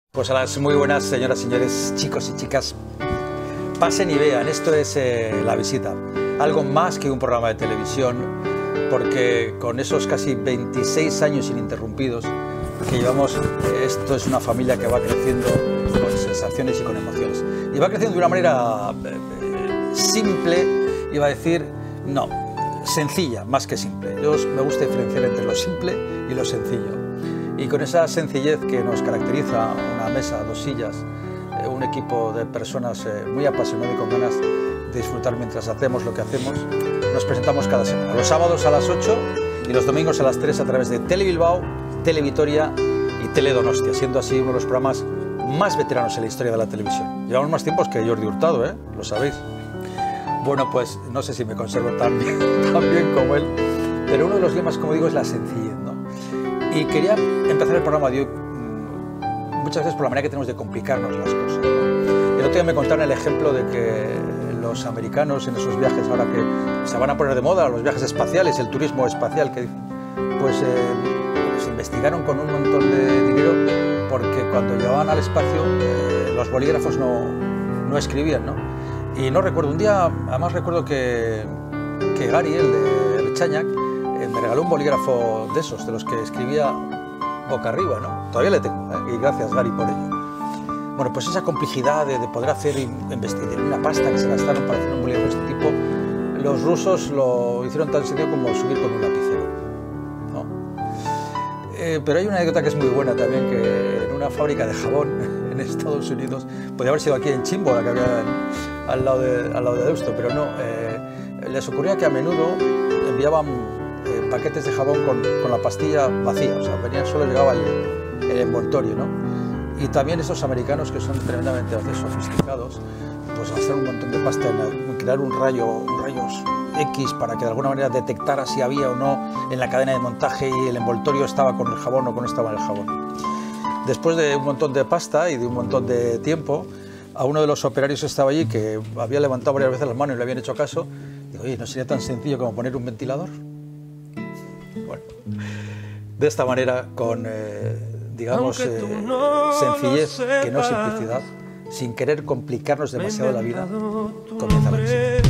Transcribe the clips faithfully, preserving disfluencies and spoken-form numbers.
Pues a las muy buenas señoras, señores, chicos y chicas, pasen y vean, esto es eh, La Visita, algo más que un programa de televisión, porque con esos casi veintiséis años ininterrumpidos que llevamos, eh, esto es una familia que va creciendo con sensaciones y con emociones. Y va creciendo de una manera eh, eh, simple, iba a decir, no, sencilla, más que simple. Yo me gusta diferenciar entre lo simple y lo sencillo. Y con esa sencillez que nos caracteriza, una mesa, dos sillas, eh, un equipo de personas eh, muy apasionadas y con ganas de disfrutar mientras hacemos lo que hacemos, nos presentamos cada semana. Los sábados a las ocho y los domingos a las tres a través de Tele Bilbao, Tele Vitoria y Tele Donostia, siendo así uno de los programas más veteranos en la historia de la televisión. Llevamos más tiempos que Jordi Hurtado, ¿eh? Lo sabéis. Bueno, pues no sé si me conservo tan bien, tan bien como él, pero uno de los lemas, como digo, es la sencillez, ¿no? Y quería empezar el programa de hoy muchas veces por la manera que tenemos de complicarnos las cosas, ¿no? El otro día me contaron el ejemplo de que los americanos en esos viajes, ahora que se van a poner de moda, los viajes espaciales, el turismo espacial, que pues eh, se investigaron con un montón de dinero porque cuando llegaban al espacio eh, los bolígrafos no, no escribían, ¿no? Y no recuerdo, un día, además recuerdo que, que Gary, el de el Chañac, me regaló un bolígrafo de esos, de los que escribía boca arriba, ¿no? Todavía le tengo, ¿eh? Y gracias, Gary, por ello. Bueno, pues esa complejidad de, de poder hacer investigar una pasta que se gastaron para hacer un bolígrafo de este tipo, los rusos lo hicieron tan sencillo como subir con un lapicero, ¿no? Eh, pero hay una anécdota que es muy buena también, que en una fábrica de jabón en Estados Unidos, podría haber sido aquí en Chimbo, la que había en, al, lado de, al lado de Deusto, pero no, eh, les ocurría que a menudo enviaban paquetes de jabón con, con la pastilla vacía, o sea, venían, solo llegaba el, el envoltorio, ¿no? Y también esos americanos que son tremendamente sofisticados, pues hacer un montón de pasta, en, en crear un rayo, un rayos X para que de alguna manera detectara si había o no en la cadena de montaje y el envoltorio estaba con el jabón o no estaba en el jabón. Después de un montón de pasta y de un montón de tiempo, a uno de los operarios que estaba allí, que había levantado varias veces las manos y le habían hecho caso, digo, oye, ¿no sería tan sencillo como poner un ventilador? Bueno, de esta manera, con, eh, digamos, eh, no sencillez, que no simplicidad, sin querer complicarnos demasiado la vida, comienza la visita.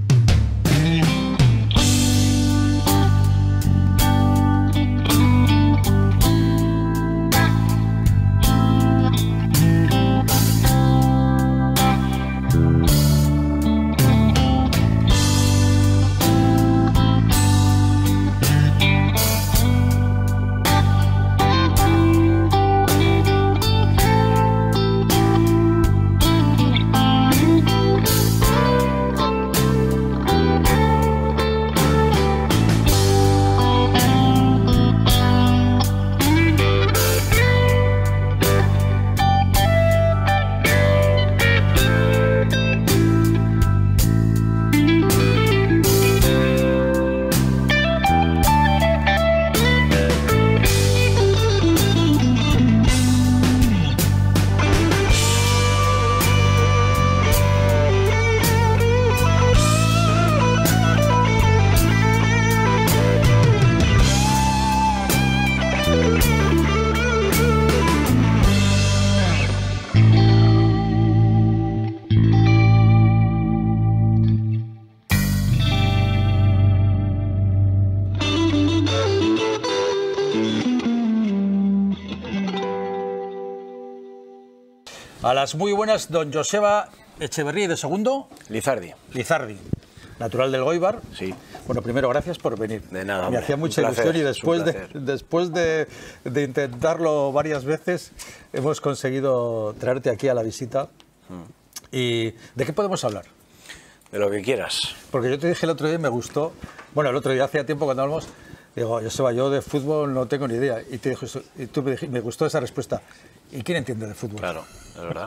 A las muy buenas, don Joseba Echeverría y de segundo... Lizardi. Lizardi, natural del Goibar. Sí. Bueno, primero, gracias por venir. De nada, Me hombre. hacía mucha Un placer, ilusión y después, de, un después de, de intentarlo varias veces, hemos conseguido traerte aquí a La Visita. Mm. ¿Y de qué podemos hablar? De lo que quieras. Porque yo te dije el otro día y me gustó... Bueno, el otro día, hacía tiempo cuando hablamos, digo, Joseba, yo de fútbol no tengo ni idea. Y, te dije, y tú me dijiste, me gustó esa respuesta. ¿Y quién entiende de fútbol? Claro, es verdad.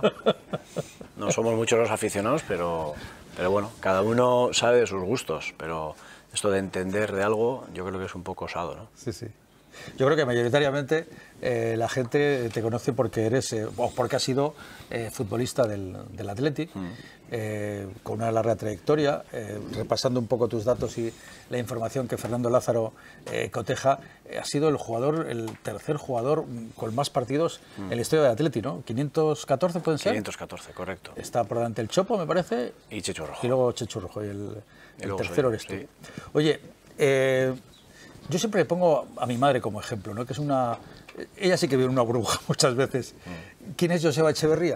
No somos muchos los aficionados, pero, pero bueno, cada uno sabe de sus gustos. Pero esto de entender de algo, yo creo que es un poco osado, ¿no? Sí, sí. Yo creo que mayoritariamente eh, la gente te conoce porque eres eh, o porque has sido eh, futbolista del, del Athletic, mm. eh, con una larga trayectoria. Eh, repasando un poco tus datos y la información que Fernando Lázaro eh, coteja, eh, has sido el jugador, el tercer jugador con más partidos mm. en la historia del Athletic, ¿no? ¿quinientos catorce pueden ser? quinientos catorce, correcto. Está por delante el Chopo, me parece. Y Chechu Rojo. Y luego Chechu Rojo, y el, y el tercero soy, eres tú. Sí. Oye, eh, yo siempre le pongo a mi madre como ejemplo, ¿no? Que es una... Ella sí que vive en una burbuja muchas veces. ¿Quién es Joseba Echeverría?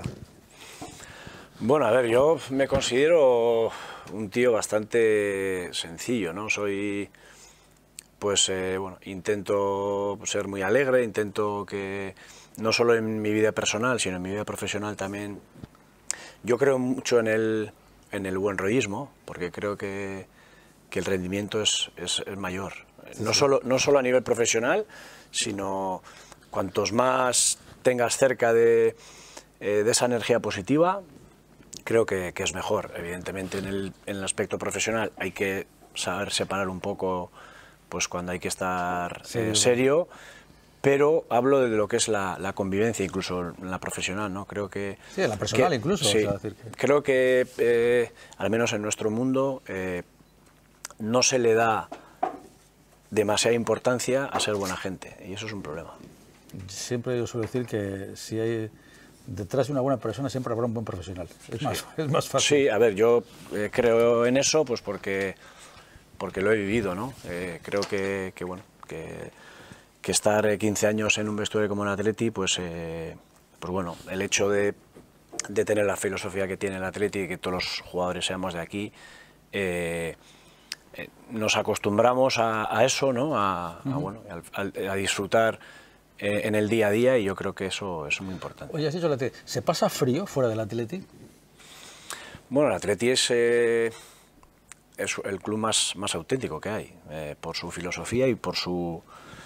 Bueno, a ver, yo me considero un tío bastante sencillo, ¿no? Soy, pues, eh, bueno, intento ser muy alegre, intento que, no solo en mi vida personal, sino en mi vida profesional también, yo creo mucho en el, en el buen rollismo, porque creo que, que el rendimiento es, es, es mayor. Sí, no, sí. Solo, no solo a nivel profesional, sino cuantos más tengas cerca de, eh, de esa energía positiva, creo que, que es mejor. Evidentemente en el, en el aspecto profesional hay que saber separar un poco pues cuando hay que estar sí, eh, serio, pero hablo de lo que es la, la convivencia, incluso en la profesional, ¿no? Creo que... Sí, en la personal que, incluso. Sí, o sea, decir que... creo que, eh, al menos en nuestro mundo, eh, no se le da demasiada importancia a ser buena gente, y eso es un problema. Siempre yo suelo decir que si hay detrás de una buena persona siempre habrá un buen profesional. Es, sí. más, es más fácil. Sí, a ver, yo eh, creo en eso pues porque, porque lo he vivido, ¿no? Eh, creo que, que, bueno, que, que estar quince años en un vestuario como el Atleti, pues, eh, pues bueno, el hecho de, de tener la filosofía que tiene el Atleti y que todos los jugadores seamos de aquí, eh, eh, nos acostumbramos a, a eso, ¿no? A, uh-huh. a, bueno, a, a disfrutar en el día a día, y yo creo que eso, eso es muy importante. Oye, has dicho el Atleti, ¿se pasa frío fuera del Atleti? Bueno, el Atleti es, eh, es el club más, más auténtico que hay, eh, por su filosofía y por su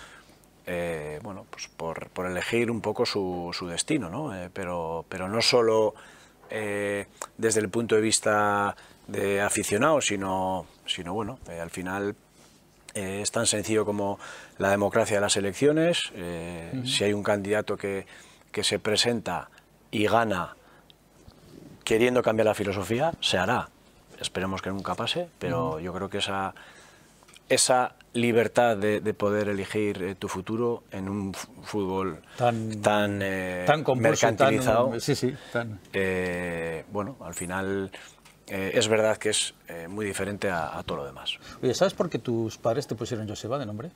eh, bueno, pues por, por elegir un poco su, su destino, ¿no? Eh, pero, pero no solo eh, desde el punto de vista de aficionado, sino, sino bueno, eh, al final Eh, es tan sencillo como la democracia de las elecciones. Eh, uh-huh. Si hay un candidato que, que se presenta y gana queriendo cambiar la filosofía, se hará. Esperemos que nunca pase, pero uh-huh. yo creo que esa, esa libertad de, de poder elegir eh, tu futuro en un fútbol tan, tan, eh, tan compulso, mercantilizado, tan, sí, sí, tan... Eh, bueno, al final... Eh, es verdad que es eh, muy diferente a, a todo lo demás. Oye, ¿sabes por qué tus padres te pusieron Joseba de nombre?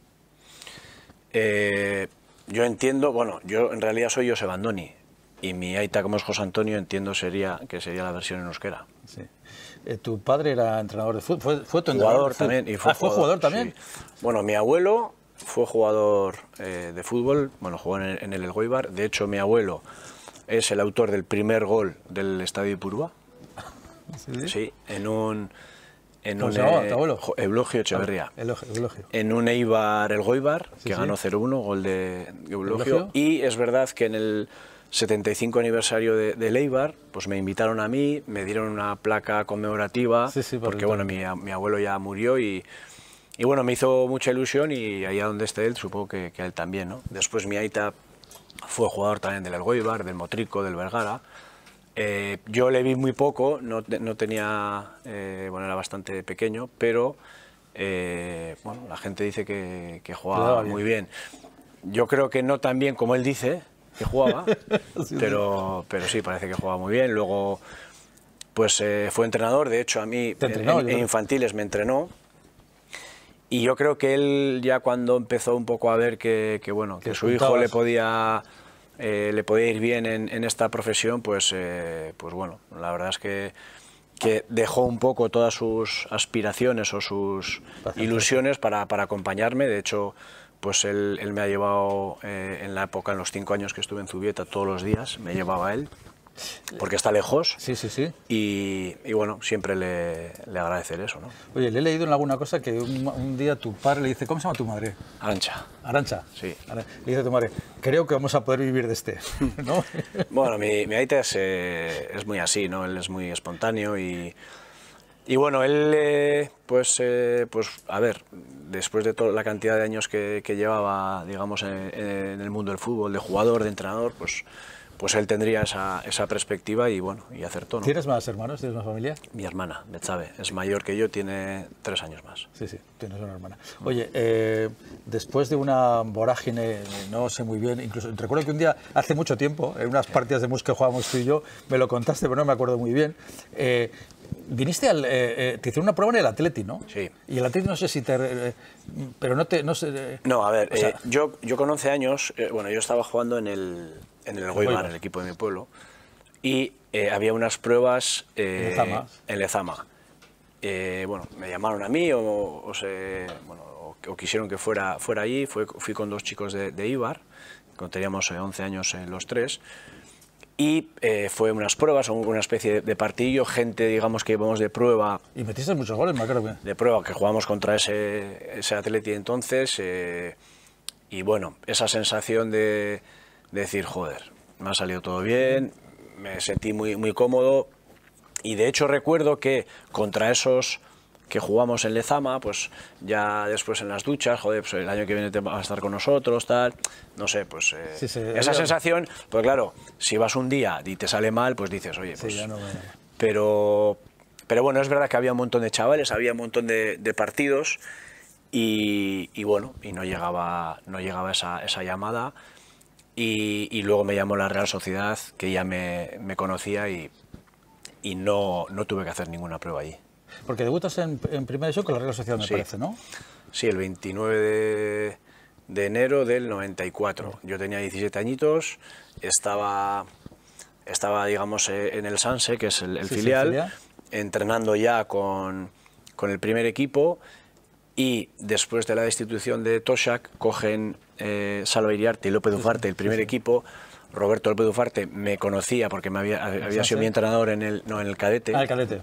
Eh, yo entiendo, bueno, yo en realidad soy Joseba Andoni, y mi aita, como es José Antonio, entiendo sería que sería la versión en euskera. Sí. Eh, ¿Tu padre era entrenador de fútbol? ¿Fue, fue tu jugador entrenador también? Y fue ah, ¿fue jugador también? Sí. Bueno, mi abuelo fue jugador eh, de fútbol, bueno, jugó en el, en el Elgoibar. De hecho, mi abuelo es el autor del primer gol del Estadio Ipurúa. ¿Sí? Sí, en un... En ¿Cómo un se llamaba tu abuelo? Eulogio Echeverría. Ah, Eulogio, Eulogio. En un Eibar Elgoibar, sí, que sí. ganó cero uno, gol de Eulogio. ¿Eulogio? Y es verdad que en el setenta y cinco aniversario de, de Eibar, pues me invitaron a mí, me dieron una placa conmemorativa, sí, sí, porque bueno, mi, mi abuelo ya murió y, y bueno, me hizo mucha ilusión, y allá donde esté él, supongo que, que a él también, ¿no? Después mi aita fue jugador también del Elgoibar, del Motrico, del Vergara. Eh, yo le vi muy poco, no, no tenía, eh, bueno, era bastante pequeño, pero eh, bueno, la gente dice que, que jugaba bien. muy bien. Yo creo que no tan bien como él dice que jugaba, sí, pero, sí. pero sí, parece que jugaba muy bien. Luego, pues eh, fue entrenador, de hecho a mí entrenó, en, en infantiles me entrenó, y yo creo que él ya cuando empezó un poco a ver que, que bueno, que su hijo le podía... Eh, le podía ir bien en, en esta profesión, pues, eh, pues bueno, la verdad es que, que dejó un poco todas sus aspiraciones o sus ilusiones para, para acompañarme. De hecho, pues él, él me ha llevado eh, en la época, en los cinco años que estuve en Zubieta, todos los días me llevaba él, porque está lejos. Sí, sí, sí. Y, y bueno, siempre le, le agradecer eso, ¿no? Oye, le he leído en alguna cosa que un, un día tu padre le dice, ¿cómo se llama tu madre? Arancha. Arancha. Sí. Le dice a tu madre, creo que vamos a poder vivir de este, ¿no? Bueno, mi, mi aita es, eh, es muy así, ¿no? Él es muy espontáneo y, y bueno, él, eh, pues, eh, pues, a ver, después de toda la cantidad de años que, que llevaba, digamos, en, en el mundo del fútbol, de jugador, de entrenador, pues, pues él tendría esa, esa perspectiva y bueno, y acertó, ¿no? ¿Tienes más hermanos? ¿Tienes más familia? Mi hermana, Betsabe, es mayor que yo, tiene tres años más. Sí, sí, tienes una hermana. Oye, eh, después de una vorágine, no sé muy bien, incluso recuerdo que un día, hace mucho tiempo, en unas partidas de mus que jugábamos tú y yo, me lo contaste, pero no me acuerdo muy bien, eh, viniste al... Eh, eh, te hicieron una prueba en el Atleti, ¿no? Sí. Y el Atleti no sé si te... Eh, pero no te... No, sé, eh, no a ver, o sea, eh, yo, yo con once años, eh, bueno, yo estaba jugando en el, en el Goibar, el equipo de mi pueblo, y eh, había unas pruebas eh, Lezama. en Lezama. Eh, bueno, me llamaron a mí o, o, se, bueno, o, o quisieron que fuera, fuera allí, fui, fui con dos chicos de, de Ibar, cuando teníamos eh, once años eh, los tres, y eh, fue unas pruebas, una especie de partidillo, gente, digamos, que íbamos de prueba. Y metiste muchos goles, me acuerdo. De prueba, que jugamos contra ese, ese Atleti entonces, eh, y bueno, esa sensación de, de decir, joder, me ha salido todo bien, me sentí muy, muy cómodo, y de hecho recuerdo que contra esos que jugamos en Lezama, pues ya después en las duchas, joder, pues el año que viene te vas a estar con nosotros, tal, no sé, pues eh, sí, sí, esa ya... sensación, pues claro, si vas un día y te sale mal, pues dices, oye, pues... Sí, ya no me... Pero, pero bueno, es verdad que había un montón de chavales, había un montón de, de partidos y, y bueno, y no llegaba, no llegaba esa, esa llamada y, y luego me llamó la Real Sociedad, que ya me, me conocía y, y no, no tuve que hacer ninguna prueba allí. Porque debutas en, en Primera División con la Real Sociedad, me sí. parece, ¿no? Sí, el veintinueve de, de enero del noventa y cuatro. Yo tenía diecisiete añitos, estaba, estaba digamos, en el Sanse, que es el, el, sí, filial, sí, el filial, entrenando ya con, con el primer equipo, y después de la destitución de Toshak, cogen eh, Salva Iriarte y López Ufarte, el primer sí, sí. equipo. Roberto López Ufarte me conocía porque me había, había sido mi entrenador en el, no, en el cadete. Ah, el cadete.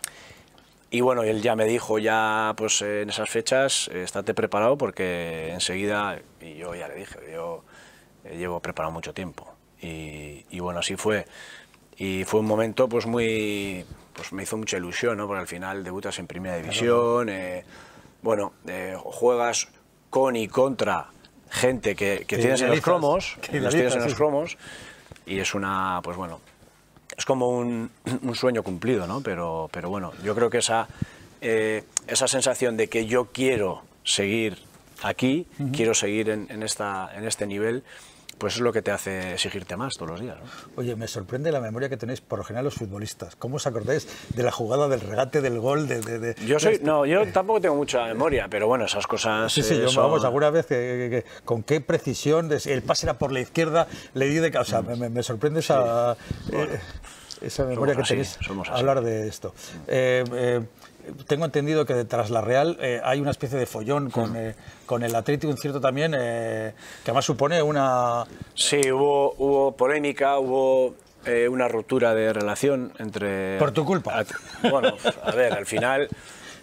Y bueno, él ya me dijo, ya pues en esas fechas, eh, estate preparado porque enseguida, y yo ya le dije, yo eh, llevo preparado mucho tiempo. Y, y bueno, así fue. Y fue un momento pues muy, pues me hizo mucha ilusión, ¿no? Porque al final debutas en Primera División, eh, bueno, eh, juegas con y contra gente que, que tienes en los cromos, que los tienes en los cromos, y es una, pues bueno, es como un, un sueño cumplido, ¿no? Pero, pero bueno, yo creo que esa, eh, esa sensación de que yo quiero seguir aquí, uh-huh. quiero seguir en, en, esta, en este nivel, pues es lo que te hace exigirte más todos los días, ¿no? Oye, me sorprende la memoria que tenéis por lo general los futbolistas. ¿Cómo os acordáis de la jugada, del regate, del gol? De, de, de, yo soy, de no, yo tampoco tengo mucha memoria, pero bueno, esas cosas... Sí, sí, eh, yo, son... vamos, alguna vez, que, que, que, con qué precisión, de, el pase era por la izquierda, le di de... O sea, mm. me, me sorprende esa... Sí. Bueno, eh, esa memoria que tenéis a hablar de esto. Eh, eh, tengo entendido que tras la Real eh, hay una especie de follón con, eh, con el Atlético, un cierto también, eh, que además supone una... Sí, hubo, hubo polémica, hubo eh, una ruptura de relación entre... Por tu culpa. At... Bueno, a ver, al final,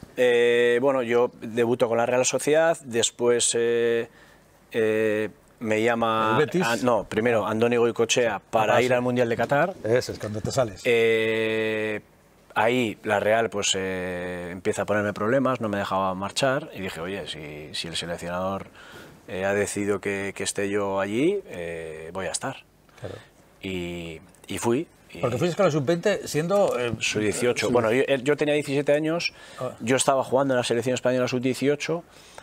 eh, bueno, yo debuto con la Real Sociedad, después... Eh, eh, me llama, a, no, primero Andoni Goicoechea para ah, ir sí. al Mundial de Qatar. Ese es cuando te sales. Eh, ahí la Real pues eh, empieza a ponerme problemas, no me dejaba marchar y dije, oye, si, si el seleccionador eh, ha decidido que, que esté yo allí, eh, voy a estar. Claro. Y, y fui. Y Porque fuiste con la sub veinte siendo... Eh, sub dieciocho. Sub... Bueno, yo, yo tenía diecisiete años, ah. yo estaba jugando en la selección española sub dieciocho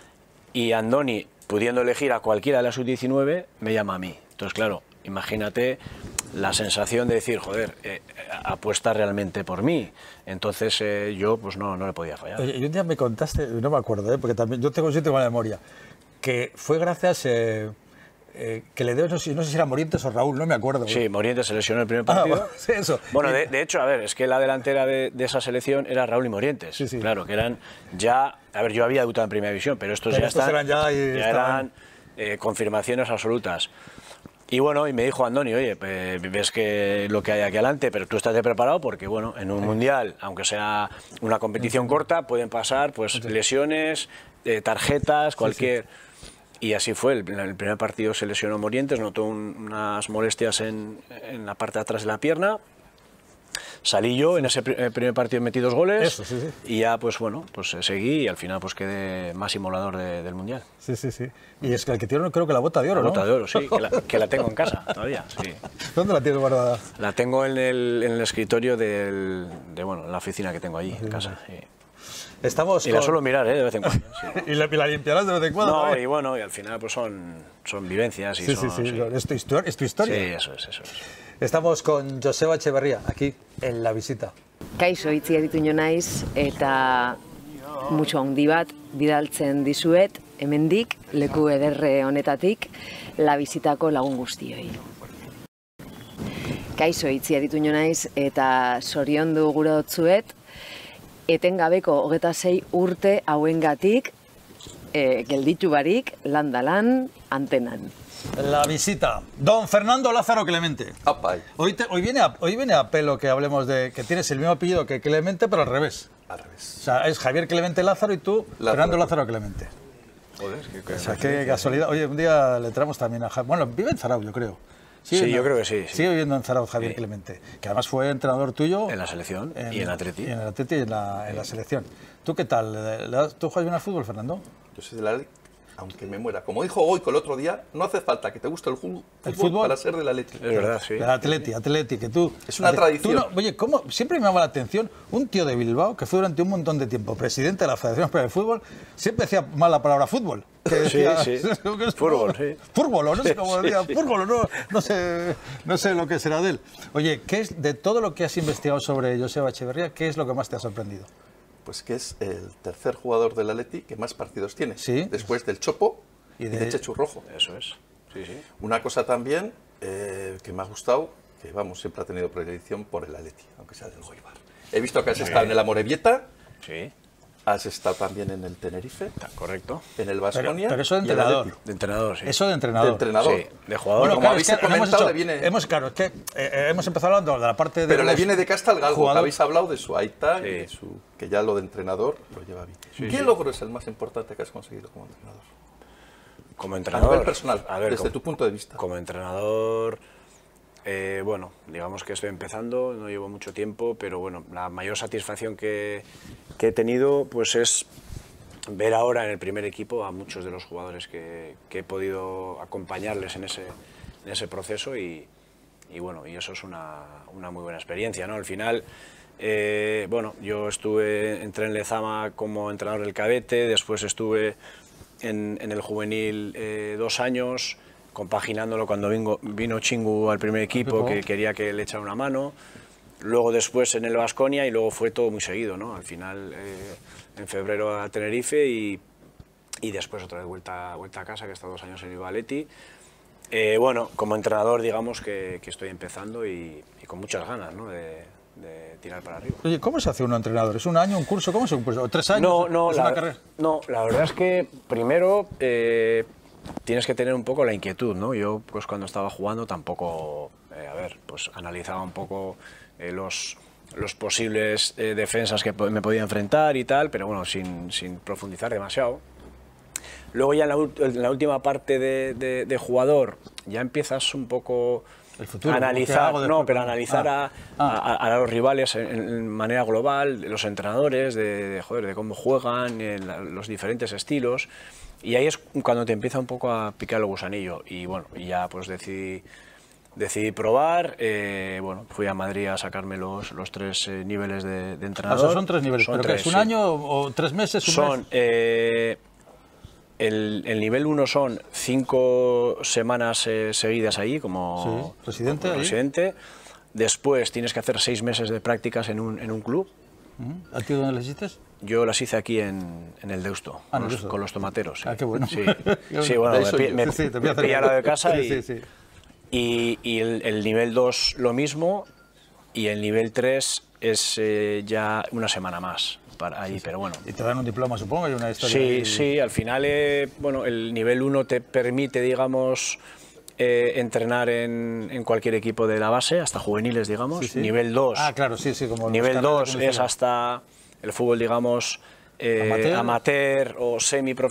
y Andoni, pudiendo elegir a cualquiera de la sub diecinueve, me llama a mí. Entonces, claro, imagínate la sensación de decir, joder, eh, apuesta realmente por mí. Entonces, eh, yo pues no, no le podía fallar. Oye, y un día me contaste, no me acuerdo, ¿eh? Porque también yo tengo siempre mala memoria, que fue gracias... Eh, Eh, que le dio, no sé, no sé si era Morientes o Raúl, no me acuerdo. Sí, Morientes se lesionó el primer partido. Ah, sí, eso. Bueno, de, de hecho, a ver, es que la delantera de, de esa selección era Raúl y Morientes. Sí, sí. Claro, que eran ya... A ver, yo había debutado en Primera División, pero estos pero ya, estos están, eran ya, y ya eran eh, confirmaciones absolutas. Y bueno, y me dijo Andoni, oye, pues, ves que lo que hay aquí adelante, pero tú estás preparado porque, bueno, en un sí. mundial, aunque sea una competición sí. corta, pueden pasar pues sí. lesiones, eh, tarjetas, cualquier... Sí, sí. Y así fue, el, el primer partido se lesionó Morientes, notó un, unas molestias en, en la parte de atrás de la pierna, salí yo, en ese pr primer partido metí dos goles. Eso, sí, sí. Y ya, pues bueno, pues seguí y al final pues quedé máximo volador de, del Mundial. Sí, sí, sí. Y es que el que tiene, creo que la bota de oro, La ¿no? bota de oro, sí, que la, que la tengo en casa todavía, sí. ¿Dónde la tienes guardada? La tengo en el, en el escritorio del, de, bueno, en la oficina que tengo allí, en casa. Sí. Estamos y con... la suelo mirar, ¿eh? De vez en cuando. Sí. ¿Y, la, y la limpiarás de vez en cuando? No, ¿sabes? y bueno, y al final pues son, son vivencias. Y Sí, son, sí, sí, sí. Es, tu historia, es tu historia. Sí, eso es, eso es. Estamos con Joseba Etxeberria, aquí, en La Visita. Kaixo, Itziar Ituño naiz, eta mucho handi bat bidaltzen dizuet, hemendik, leku ederre honetatik, La Visitako lagun guztioi. Kaixo, Itziar Ituño naiz, eta zoriondu gure dotzuet, etengabeko hogeta sei urte hauengatik, e, gelditu barik, landalan, antenan. La Visita. Don Fernando Lázaro Clemente. Apa. Hoy, te, hoy, viene a, hoy viene a pelo que hablemos de que tienes el mismo apellido que Clemente, pero al revés. Al revés. O sea, es Javier Clemente Lázaro y tú, Lázaro. Fernando Lázaro Clemente. Joder, qué, O sea, qué casualidad. Oye, un día le traemos también a Javier. Bueno, vive en Zarauz, yo creo. Sí, viviendo, yo creo que sí, sí. Sigue viviendo en Zarauz Javier Sí. Clemente, que además fue entrenador tuyo. En la selección y en Atleti. Y en el Atleti y en la, en la selección. ¿Tú qué tal? ¿Le- le das- ¿Tú juegas bien al fútbol, Fernando? Yo soy del Atleti, aunque me muera. Como dijo Goico el otro día, no hace falta que te guste el fútbol, ¿El fútbol? para ser del Atleti. Es verdad, sí. Del Atleti, Atleti, que tú... Es una Atleti- tradición. tú no- oye, ¿cómo? Siempre me llama la atención un tío de Bilbao que fue durante un montón de tiempo presidente de la Federación Española de Fútbol, siempre decía mal la palabra fútbol. Que decía, Sí, sí. que es Fútbol, sí. Fútbol, o no sé cómo Sí, decía, sí. fútbol, o no, no, sé, no sé lo que será de él. Oye, ¿qué es, de todo lo que has investigado sobre Joseba Etxeberria, qué es lo que más te ha sorprendido? Pues que es el tercer jugador del Atleti que más partidos tiene. Sí. Después del Chopo Y y de- de, Chechu Rojo. Eso es. Sí, sí. Una cosa también eh, que me ha gustado, que vamos, siempre ha tenido predilección por el Atleti, aunque sea del Goibar. He visto que has estado en el Amorebieta, Sí, has estado también en el Tenerife, está correcto. en el Pero, Baskonia. pero eso de y el entrenador. Atleti. De entrenador, sí. Eso de De entrenador. entrenador. Sí, de jugador. Bueno, Como claro, habéis es que comentado, hemos, hecho- le viene- hemos, claro, es que eh, eh, hemos empezado hablando de la parte de Pero le los viene de casta al galgo, que jugadores. habéis hablado de su aita Sí. y de su, que ya lo de entrenador lo lleva bien. Sí, ¿Qué sí. logro es el más importante que has conseguido como entrenador? Como A entrenador. nivel personal, a ver, desde como- tu punto de vista. Como entrenador, eh, bueno, digamos que estoy empezando, no llevo mucho tiempo, pero bueno, la mayor satisfacción que, que he tenido pues es ver ahora en el primer equipo a muchos de los jugadores que, que he podido acompañarles en ese, en ese proceso y, y bueno, y eso es una, una muy buena experiencia, ¿no? Al final, eh, bueno, yo estuve, entré en Lezama como entrenador del cadete, después estuve en, en el juvenil eh, dos años, compaginándolo cuando vino, vino Chingu al primer equipo, Equipo. que quería que le echara una mano. Luego después en el Baskonia y luego fue todo muy seguido, ¿no? Al final eh, en febrero a Tenerife y, y después otra vez vuelta, vuelta a casa, que he estado dos años en Ibaleti. Eh, bueno, como entrenador digamos que, que estoy empezando y, y con muchas ganas, ¿no? de, de tirar para arriba. Oye, ¿cómo se hace uno entrenador? ¿Es un año, un curso? ¿Cómo es un curso? ¿O tres años? No, no, ¿Es la, una carrera? no, la verdad es que primero eh, tienes que tener un poco la inquietud, ¿no? Yo, pues cuando estaba jugando tampoco, eh, a ver, pues analizaba un poco eh, los, los posibles eh, defensas que po- me podía enfrentar y tal, pero bueno, sin, sin profundizar demasiado. Luego ya en la, ult- en la última parte de, de- de jugador ya empiezas un poco El futuro, a ¿qué analizar, hago después? no, pero analizar Ah, a, ah. a- a los rivales en, en manera global, de los entrenadores, de, de, joder, de cómo juegan, eh, la- los diferentes estilos. Y ahí es cuando te empieza un poco a picar el gusanillo. Y bueno, y ya pues decidí, decidí probar. eh, bueno, fui a Madrid a sacarme los, los tres eh, niveles de, de Ah, entrenador. o sea, son tres niveles. Son ¿Pero tres, qué es un sí. año o tres meses? Un Son, mes? eh, el, el nivel uno son cinco semanas eh, seguidas ahí como, Sí, residente como ahí. residente. Después tienes que hacer seis meses de prácticas en un, en un club. ¿A ti dónde les hiciste? Yo las hice aquí en, en el Deusto, Ah, en con, el los, Deusto. con los tomateros. Sí. Ah, qué bueno. Sí, sí, bueno, De me, eso pi- yo. me, Sí, sí, te voy a me hacer pilla caso. lo de casa Sí, y, sí, sí. y, y el, el nivel dos lo mismo y el nivel tres es eh, ya una semana más para ahí, pero bueno. Y te dan un diploma, supongo, y una historia. Sí, ahí. sí, al final eh, bueno, el nivel uno te permite, digamos, eh, entrenar en, en cualquier equipo de la base, hasta juveniles, digamos. Sí, sí. Nivel dos, Ah, claro, sí, sí. Como los nivel carnets dos de es conducción. hasta el fútbol, digamos, eh, Amateur. amateur o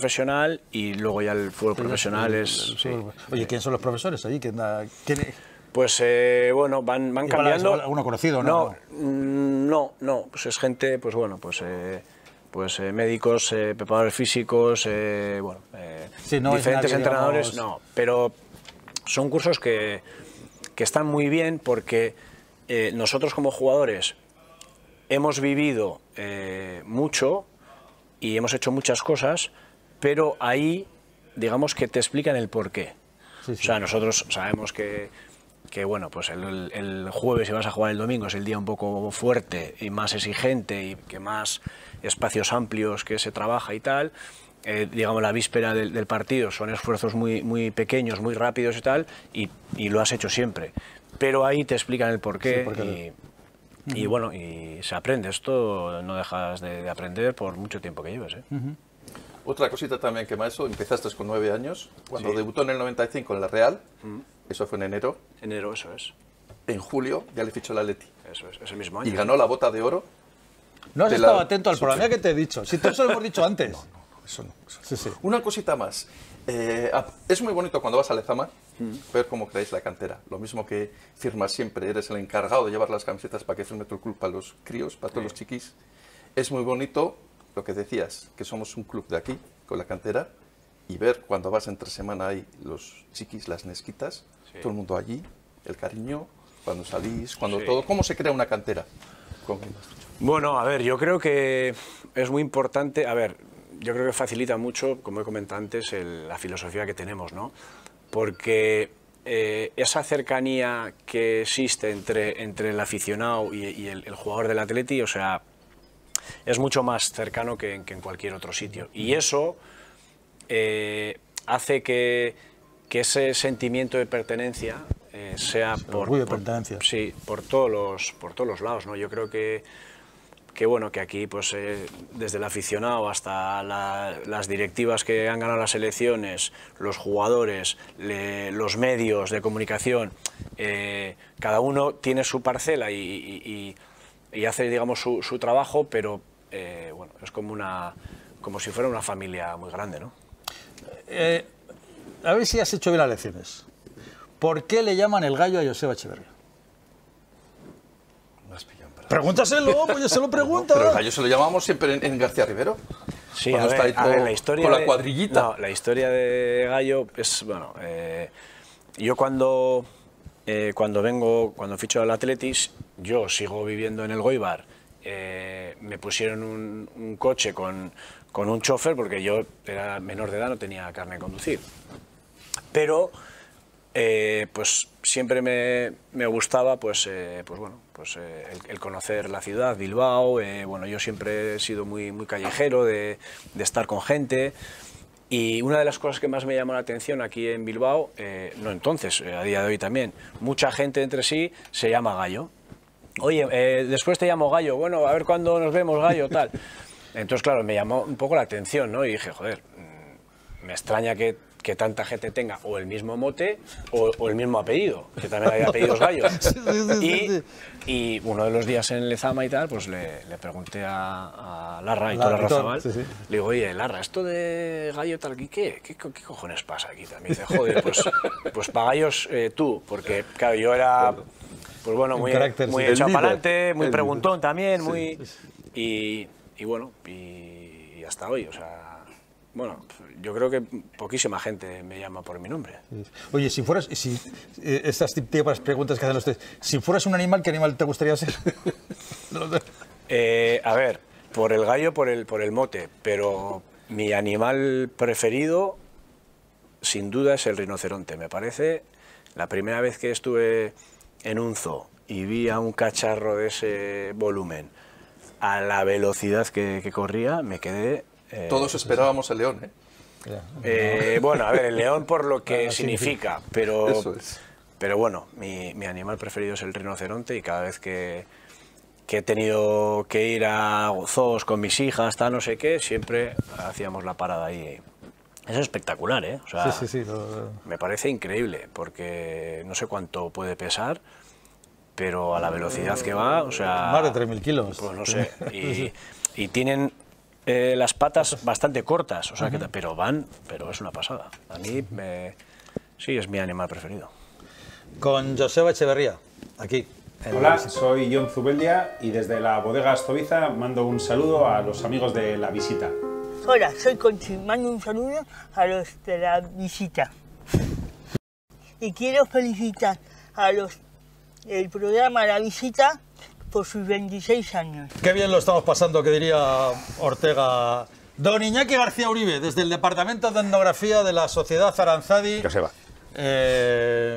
semiprofesional y luego ya el fútbol profesional El- es... el sí. fútbol. Oye, ¿quién son los profesores allí? ¿Quién da- quién- Pues eh, bueno, van, van Igual cambiando. es alguno conocido, ¿no? No, no, no, pues es gente, pues bueno, pues, eh, pues eh, médicos, eh, preparadores físicos, eh, bueno, eh, sí, no diferentes nadie, entrenadores, digamos... no, pero son cursos que, que están muy bien porque eh, nosotros como jugadores hemos vivido eh, mucho y hemos hecho muchas cosas, pero ahí, digamos que te explican el porqué. Sí, sí. O sea, nosotros sabemos que, que bueno, pues el, el jueves, si vas a jugar el domingo, es el día un poco fuerte y más exigente y que más espacios amplios que se trabaja y tal. Eh, digamos, la víspera del, del partido son esfuerzos muy, muy pequeños, muy rápidos y tal, y, y lo has hecho siempre. Pero ahí te explican el porqué, sí, porque... y, y bueno, y se aprende. Esto no dejas de, de aprender por mucho tiempo que lleves, ¿eh? Uh-huh. Otra cosita también que Maeso, empezaste con nueve años, cuando sí. debutó en el noventa y cinco en la Real, uh-huh. Eso fue en enero. Enero, eso es. En julio ya le fichó el Atleti. Eso es, ese mismo año. Y ganó la Bota de Oro. No has estado atento al programa que te he dicho, si todo eso lo hemos dicho antes. No, no, eso no. Eso no. Sí, sí. Una cosita más. Eh, es muy bonito cuando vas a Lezama mm. ver cómo creáis la cantera. Lo mismo que firmas siempre, eres el encargado de llevar las camisetas para que firme tu club para los críos, para todos sí. los chiquis. Es muy bonito lo que decías, que somos un club de aquí, con la cantera, y ver cuando vas entre semana ahí los chiquis, las nesquitas, sí. todo el mundo allí, el cariño, cuando salís, cuando sí. todo. ¿Cómo se crea una cantera? ¿Con quién has dicho? Bueno, a ver, yo creo que es muy importante, a ver, yo creo que facilita mucho, como he comentado antes, el, la filosofía que tenemos, ¿no? Porque eh, esa cercanía que existe entre, entre el aficionado y, y el, el jugador del Atleti, o sea, es mucho más cercano que, que en cualquier otro sitio. Y eso eh, hace que, que ese sentimiento de pertenencia eh, sea sí, por, de por, pertenencia. Sí, por, todos los, por todos los lados, ¿no? Yo creo que que bueno, que aquí pues eh, desde el aficionado hasta la, las directivas que han ganado las elecciones, los jugadores, le, los medios de comunicación, eh, cada uno tiene su parcela y, y, y hace, digamos, su, su trabajo, pero eh, bueno, es como una, como si fuera una familia muy grande, ¿no? Eh, a ver si has hecho bien las lecciones. ¿Por qué le llaman el gallo a Joseba Echeverría? Pregúntaselo, pues ya se lo pregunta. No, pero el gallo se lo llamamos siempre en, en García Rivero. Sí, a ver, está ahí todo, a ver, la historia con la de, cuadrillita. No, la historia de Gallo es, bueno, eh, yo cuando, eh, cuando vengo, cuando ficho al Athletic, yo sigo viviendo en el Goibar, eh, me pusieron un, un coche con, con un chofer, porque yo era menor de edad, no tenía carne de conducir. Pero, eh, pues siempre me, me gustaba, pues, eh, pues bueno, pues eh, el, el conocer la ciudad, Bilbao. Eh, bueno, yo siempre he sido muy, muy callejero de, de estar con gente, y una de las cosas que más me llamó la atención aquí en Bilbao, eh, no entonces, eh, a día de hoy también, mucha gente entre sí se llama Gallo. Oye, eh, después te llamo Gallo, bueno, a ver cuándo nos vemos, Gallo, tal. Entonces, claro, me llamó un poco la atención, ¿no? Y dije, joder, me extraña que que tanta gente tenga o el mismo mote o, o el mismo apellido, que también hay apellidos Gallos. Sí, sí, sí, y, sí. y uno de los días en Lezama y tal, pues le, le pregunté a, a Larra y Tora Razabal, sí, sí. le digo, oye, Larra, esto de Gallo tal, ¿qué, qué, qué, qué cojones pasa aquí? También dice, joder, pues, pues para Gallos eh, tú, porque claro, yo era, pues bueno, muy, muy echado para adelante, muy preguntón también, sí, muy... Y, y bueno, y, y hasta hoy, o sea... Bueno, yo creo que poquísima gente me llama por mi nombre. Oye, si fueras, si eh, estas típicas preguntas que hacen ustedes, si fueras un animal, ¿qué animal te gustaría ser? eh, a ver, por el gallo, por el, por el mote, pero mi animal preferido, sin duda, es el rinoceronte. Me parece, la primera vez que estuve en un zoo y vi a un cacharro de ese volumen, a la velocidad que, que corría, me quedé... Eh, Todos esperábamos el león, ¿eh? Eh, bueno, a ver, el león por lo que ah, significa, sí, pero, Eso es. pero bueno, mi, mi animal preferido es el rinoceronte, y cada vez que, que he tenido que ir a zoos con mis hijas, hasta no sé qué, siempre hacíamos la parada ahí. Es espectacular, ¿eh? O sea, sí, sí, sí, lo, lo... me parece increíble, porque no sé cuánto puede pesar, pero a la velocidad que va, o sea... Más de tres mil kilos. Pues no sé, y, y tienen... Eh, las patas bastante cortas, o sea, que, pero van, pero es una pasada. A mí, me, sí, es mi animal preferido. con Joseba Echeverría, aquí. Hola, soy Jon Zubeldia y desde la bodega Astoviza mando un saludo a los amigos de La Visita. Hola, soy Conchi, mando un saludo a los de La Visita. Y quiero felicitar a los del programa La Visita por sus veintiséis años. Qué bien lo estamos pasando, que diría Ortega. Don Iñaki García Uribe, desde el Departamento de Etnografía de la Sociedad Aranzadi. Joseba. Eh,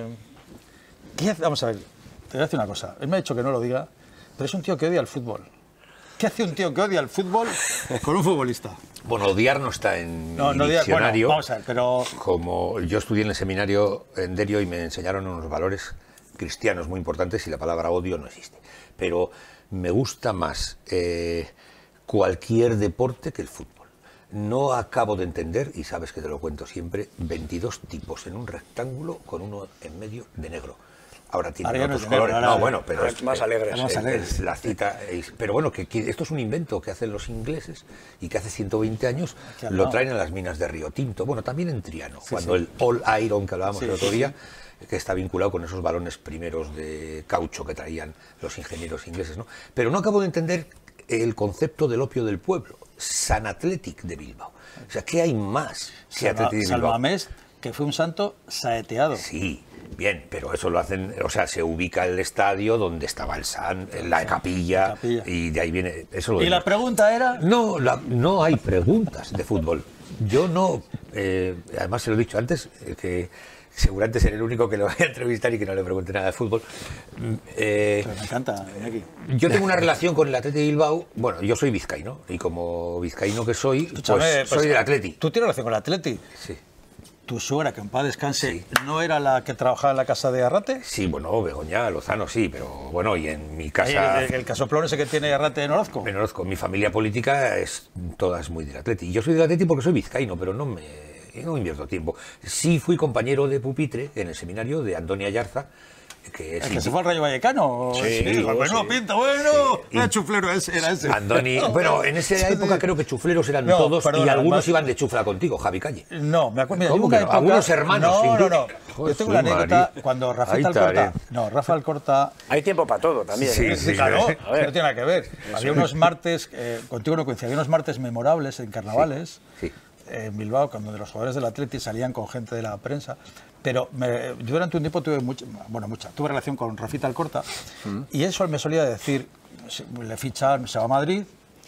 ¿qué hace? Vamos a ver, te voy a decir una cosa. Él me ha dicho que no lo diga, pero es un tío que odia el fútbol. ¿Qué hace un tío que odia el fútbol con un futbolista? Bueno, odiar no está en No, mi no odiar, diccionario. bueno, vamos a ver, pero... Como yo estudié en el seminario en Derio y me enseñaron unos valores cristianos muy importantes y la palabra odio no existe. Pero me gusta más eh, cualquier deporte que el fútbol. No acabo de entender, y sabes que te lo cuento siempre, veintidós tipos en un rectángulo con uno en medio de negro. Ahora tienen Ahora ya no otros es negro, colores. ahora No, es- bueno, pero es más alegres. es- Más es- alegres. es la cita. es- pero bueno, que, que esto es un invento que hacen los ingleses y que hace ciento veinte años Aquí al lo lado. traen a las minas de Río Tinto. Bueno, también en Triano, Sí, cuando sí. el All Iron que hablábamos Sí, el otro sí, día, que está vinculado con esos balones primeros de caucho que traían los ingenieros ingleses, ¿no? Pero no acabo de entender el concepto del opio del pueblo, San Athletic de Bilbao. O sea, ¿qué hay más que Salma- Athletic de Bilbao? Salmamés, que fue un santo saeteado. Sí, bien, pero eso lo hacen, o sea, se ubica el estadio donde estaba el San, la capilla, la capilla. y de ahí viene, eso lo Y de- la pregunta era... No, la- no hay preguntas de fútbol. Yo no, eh, además se lo he dicho antes, eh, que seguramente seré el único que lo voy a entrevistar y que no le pregunte nada de fútbol. Mm, eh, Pero me encanta, Iñaki. yo tengo una relación con el Atleti de Bilbao. Bueno, yo soy vizcaíno y como vizcaíno que soy, Escúchame, pues, pues, soy del Atleti. ¿Tú tienes relación con el Atleti? Sí. ¿Tu suegra, que en paz descanse, Sí. no era la que trabajaba en la casa de Arrate? Sí, bueno, Begoña, Lozano, sí, pero bueno, y en mi casa... El, el, el casoplón ese que tiene Arrate en Orozco. Me conozco, mi familia política es toda es muy del Atleti. Yo soy del Atleti porque soy vizcaíno, pero no me no invierto tiempo. Sí fui compañero de pupitre en el seminario de Antonio Ayarza, que es ¿El que se fue al Rayo Vallecano? Sí, bueno, sí. pinta, bueno. Sí. Era chuflero ese, era ese. Andoni, bueno, en esa Sí, época sí. creo que chufleros eran No, todos y perdona, algunos más- iban de chufla contigo, Javi Calle. No, me acuerdo. Mira, ¿Cómo hubo que una no? época- Algunos hermanos, No, sin no, duda. no. Joder, Yo tengo una su anécdota María. cuando Rafael Ahí Alcorta. estaré. No, Rafa Alcorta. Hay tiempo para todo también. Sí, ¿eh? sí, Claro, A que ver. no tiene nada que ver. Había unos martes, eh, contigo no coincidía, había unos martes memorables en carnavales. Sí. En Bilbao, cuando de los jugadores del Atleti salían con gente de la prensa, pero me- yo durante un tiempo tuve mucha, bueno, mucha, tuve relación con Rafita Alcorta y eso me solía decir, se- le fichan, se va a Madrid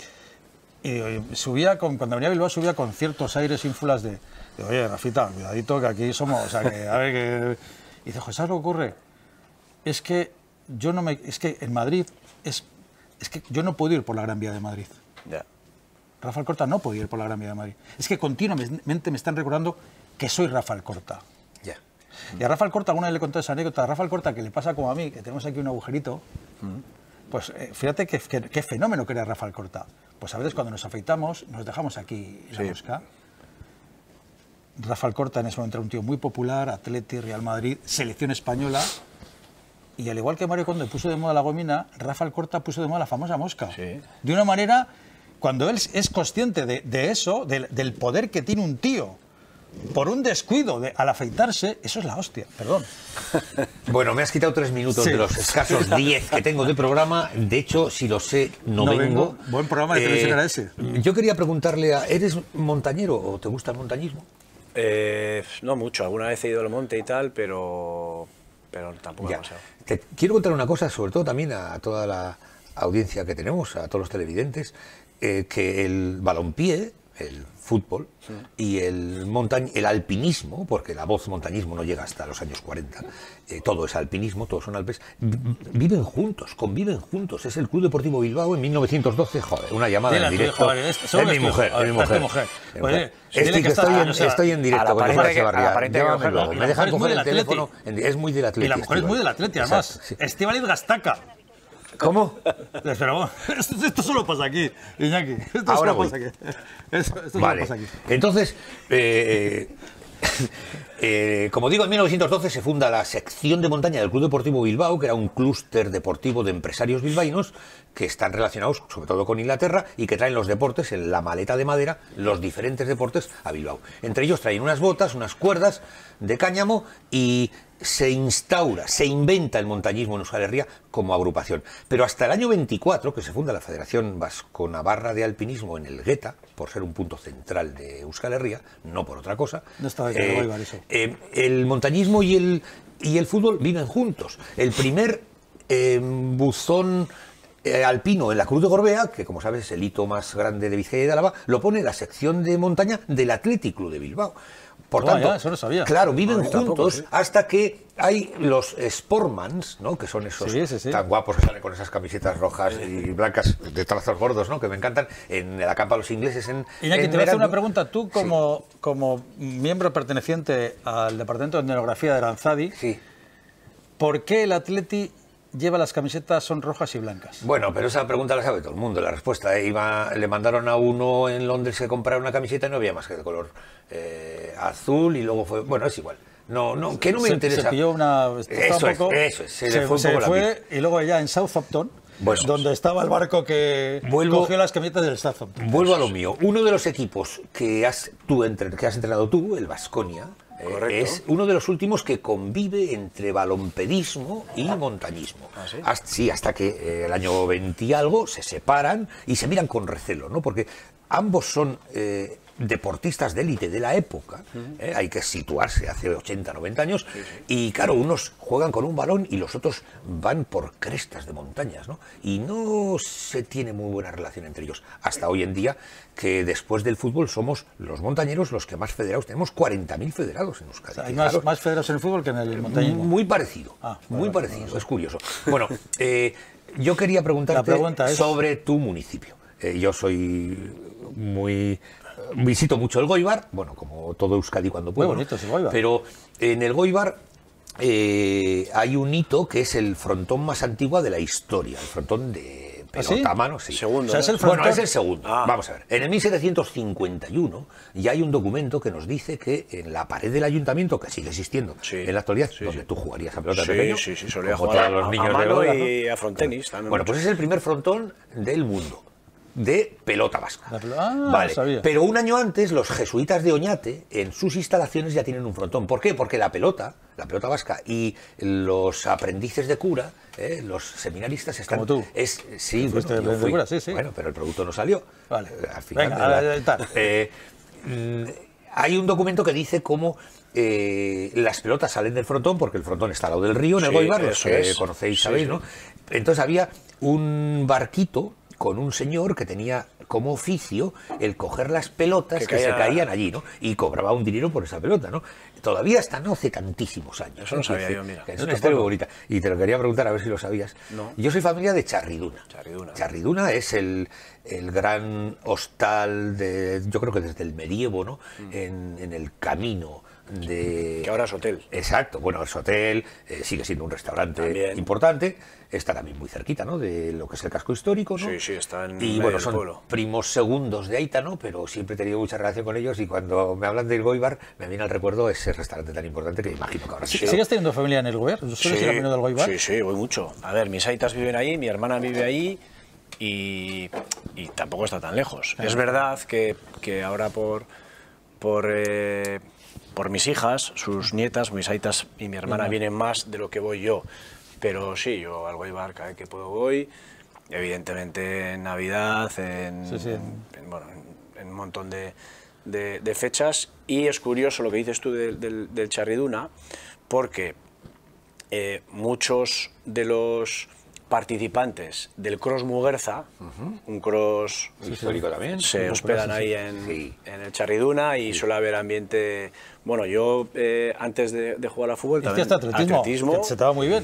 y, eh, subía, con, cuando venía a Bilbao subía con ciertos aires ínfulas de, de, oye, Rafita, cuidadito que aquí somos, o sea, que a ver, que... Y dice, ¿sabes lo que ocurre? Es que yo no me, es que en Madrid, es, es que yo no puedo ir por la Gran Vía de Madrid. Ya. Rafa Alcorta no podía ir por la Gran Vía de Madrid. Es que continuamente me están recordando que soy Rafa Alcorta. Ya. Y a Rafa Alcorta, alguna vez le conté esa anécdota, a Rafa Alcorta, que le pasa como a mí, que tenemos aquí un agujerito, pues eh, fíjate qué, qué- qué fenómeno que era Rafa Alcorta. Pues a veces cuando nos afeitamos, nos dejamos aquí la Sí. mosca. Rafa Alcorta en ese momento era un tío muy popular, Atleti, Real Madrid, selección española. Y al igual que Mario Conde puso de moda la gomina, Rafa Alcorta puso de moda la famosa mosca. Sí. De una manera, cuando él es consciente de, de eso, del, del poder que tiene un tío, por un descuido de, al afeitarse, eso es la hostia, perdón. Bueno, me has quitado tres minutos Sí. de los escasos diez que tengo de programa. De hecho, si lo sé, no, No vengo. vengo. Buen programa de televisión era ese. Yo quería preguntarle a... ¿Eres montañero o te gusta el montañismo? Eh, no mucho, alguna vez he ido al monte y tal, pero, pero tampoco Ya. demasiado. Te quiero contar una cosa, sobre todo también a toda la audiencia que tenemos, a todos los televidentes, eh, que el balompié, el fútbol, y el, montañ el alpinismo, porque la voz montañismo no llega hasta los años cuarenta, eh, todo es alpinismo, todos son alpes, vi- viven juntos, conviven juntos. Es el Club Deportivo Bilbao en mil novecientos doce, joder, una llamada Dile a en tu directo. hijo, vale, es- es seguro mi es tu hijo. mujer, A es ver, mi es tu mujer. mujer. Mi Oye, mujer. dile Estoy, que que está- estoy, en, o sea, estoy en a directo la con pareja Nicolás que- a la Echevarría. pareja que Llámame cogerla. luego. Y la Me dejan mujer es muy coger el del Atleti. teléfono. en- Es muy del Atleti. Y la mujer es muy del Atleti, además. Exacto, sí. Estíbaliz Gastaca. ¿Cómo? Pero bueno, esto, esto solo pasa aquí, Iñaki. Esto Ahora solo voy. pasa aquí. Esto, esto solo Vale. pasa aquí. Entonces, eh, Eh, como digo, en mil novecientos doce se funda la sección de montaña del Club Deportivo Bilbao, que era un clúster deportivo de empresarios bilbaínos que están relacionados sobre todo con Inglaterra y que traen los deportes en la maleta de madera, los diferentes deportes a Bilbao. Entre ellos traen unas botas, unas cuerdas de cáñamo y se instaura, se inventa el montañismo en Euskal Herria como agrupación. Pero hasta el año veinticuatro, que se funda la Federación Vasco-Navarra de Alpinismo en el Gueta, por ser un punto central de Euskal Herria, no por otra cosa, no estaba eh, igual eso. Eh, el montañismo y el, y el fútbol viven juntos. El primer eh, buzón eh, alpino en la Cruz de Gorbea, que como sabes es el hito más grande de Vizcaya y de Álava, lo pone la sección de montaña del Athletic Club de Bilbao. Por oh, tanto, ya, eso no sabía. claro, viven no, juntos tampoco, ¿sí? hasta que hay los Sportmans, ¿no? Que son esos sí, sí, sí. tan guapos que salen con esas camisetas rojas y blancas de trazos gordos, ¿no? Que me encantan, en la campa de los ingleses en Iñaki, en te voy a hacer verano. una pregunta. Tú, como, sí. como miembro perteneciente al Departamento de Etnografía de Aranzadi, sí. ¿por qué el Atleti lleva las camisetas son rojas y blancas? Bueno, pero esa pregunta la sabe todo el mundo. La respuesta, eh, iba, le mandaron a uno en Londres que comprara una camiseta y no había más que de color eh, azul y luego fue... Bueno, es igual. No, no, que no me se, interesa. Se pilló una... Eso un es, poco, eso es. Se, se le fue, un se poco fue la y luego ya en Southampton, bueno, donde estaba el barco que vuelvo, cogió las camisetas del Southampton. Vuelvo a lo mío. Uno de los equipos que has, tú, entre, que has entrenado tú, el Baskonia, Eh, es uno de los últimos que convive entre balompedismo y montañismo. ¿Ah, sí? Hasta, sí, hasta que eh, el año veinte y algo se separan y se miran con recelo, ¿no? Porque ambos son eh, deportistas de élite de la época, ¿eh? Hay que situarse hace ochenta, noventa años, sí, sí. Y claro, unos juegan con un balón y los otros van por crestas de montañas, ¿no? Y no se tiene muy buena relación entre ellos. Hasta hoy en día, que después del fútbol somos los montañeros los que más federados. Tenemos cuarenta mil federados en Euskadi. O sea, hay más, más federados en el fútbol que en el montañismo. Muy parecido, ah, muy bueno, parecido, no, no, es curioso. Bueno, eh, yo quería preguntarte es... sobre tu municipio. Eh, yo soy muy... Visito mucho el Goibar, bueno, como todo Euskadi cuando puedo. Muy bonito es el Goibar. Pero en el Goibar eh, hay un hito que es el frontón más antiguo de la historia, el frontón de pelota a mano. Sí. Segundo, o sea, ¿es el bueno, es el segundo. Ah. Vamos a ver. En el mil setecientos cincuenta y uno ya hay un documento que nos dice que en la pared del ayuntamiento, que sigue existiendo sí. en la actualidad, sí, donde sí. tú jugarías a pelota sí, pequeño, sí, sí, solía como jugar todos los a, niños a mano de Goibar, y ¿no? a frontenis también. Bueno, mucho. pues es el primer frontón del mundo de pelota vasca. Ah, vale. Sabía. Pero un año antes los jesuitas de Oñate en sus instalaciones ya tienen un frontón. ¿Por qué? Porque la pelota, la pelota vasca y los aprendices de cura, eh, los seminaristas están... Como tú. Es, sí, bueno, yo fui. cura, sí, sí. Bueno, pero el producto no salió. Vale. Al final, venga, a ver, tal. Eh, mm, hay un documento que dice cómo eh, las pelotas salen del frontón, porque el frontón está al lado del río, en el sí, Goibar, los que es. conocéis, sí, sabéis, sí. ¿no? Entonces había un barquito con un señor que tenía como oficio el coger las pelotas que, que caía... se caían allí, ¿no? Y cobraba un dinero por esa pelota, ¿no? Todavía hasta no hace tantísimos años. Eso no sabía dice, yo, mira. Es una historia muy bonita. Y te lo quería preguntar a ver si lo sabías. No. Yo soy familia de Charriduna. Charriduna. Charriduna es el, el gran hostal de, yo creo que desde el medievo, ¿no? Mm. En, en el camino de... Que ahora es hotel. Exacto. Bueno, es hotel, eh, sigue siendo un restaurante también. Importante. Está también muy cerquita, ¿no? De lo que es el casco histórico, ¿no? Sí, sí, está en y bueno, el son pueblo. Primos segundos de Aita, ¿no? Pero siempre he tenido mucha relación con ellos y cuando me hablan del Goibar me viene al recuerdo ese restaurante tan importante que imagino que ahora sí. ¿Sigues teniendo familia en el Goibar? ¿Sueles sí, ir al menú del Goibar? Sí, sí, voy mucho. A ver, mis aitas viven ahí, mi hermana vive ahí y, y tampoco está tan lejos. Ah. Es verdad que, que ahora por... por eh, por mis hijas, sus nietas, mis aitas y mi hermana uh-huh. vienen más de lo que voy yo. Pero sí, yo al Goibar cada vez que puedo voy, evidentemente en Navidad, en, sí, sí. en, en, bueno, en, en un montón de, de, de fechas. Y es curioso lo que dices tú del, del, del Charriduna, porque eh, muchos de los participantes del Cross Muguerza, uh-huh. un cross sí, histórico también, se sí, hospedan ahí en, sí. en el Charriduna y sí. suele haber ambiente. Bueno, yo eh, antes de, de jugar a fútbol también atletismo, atletismo que se te va muy bien.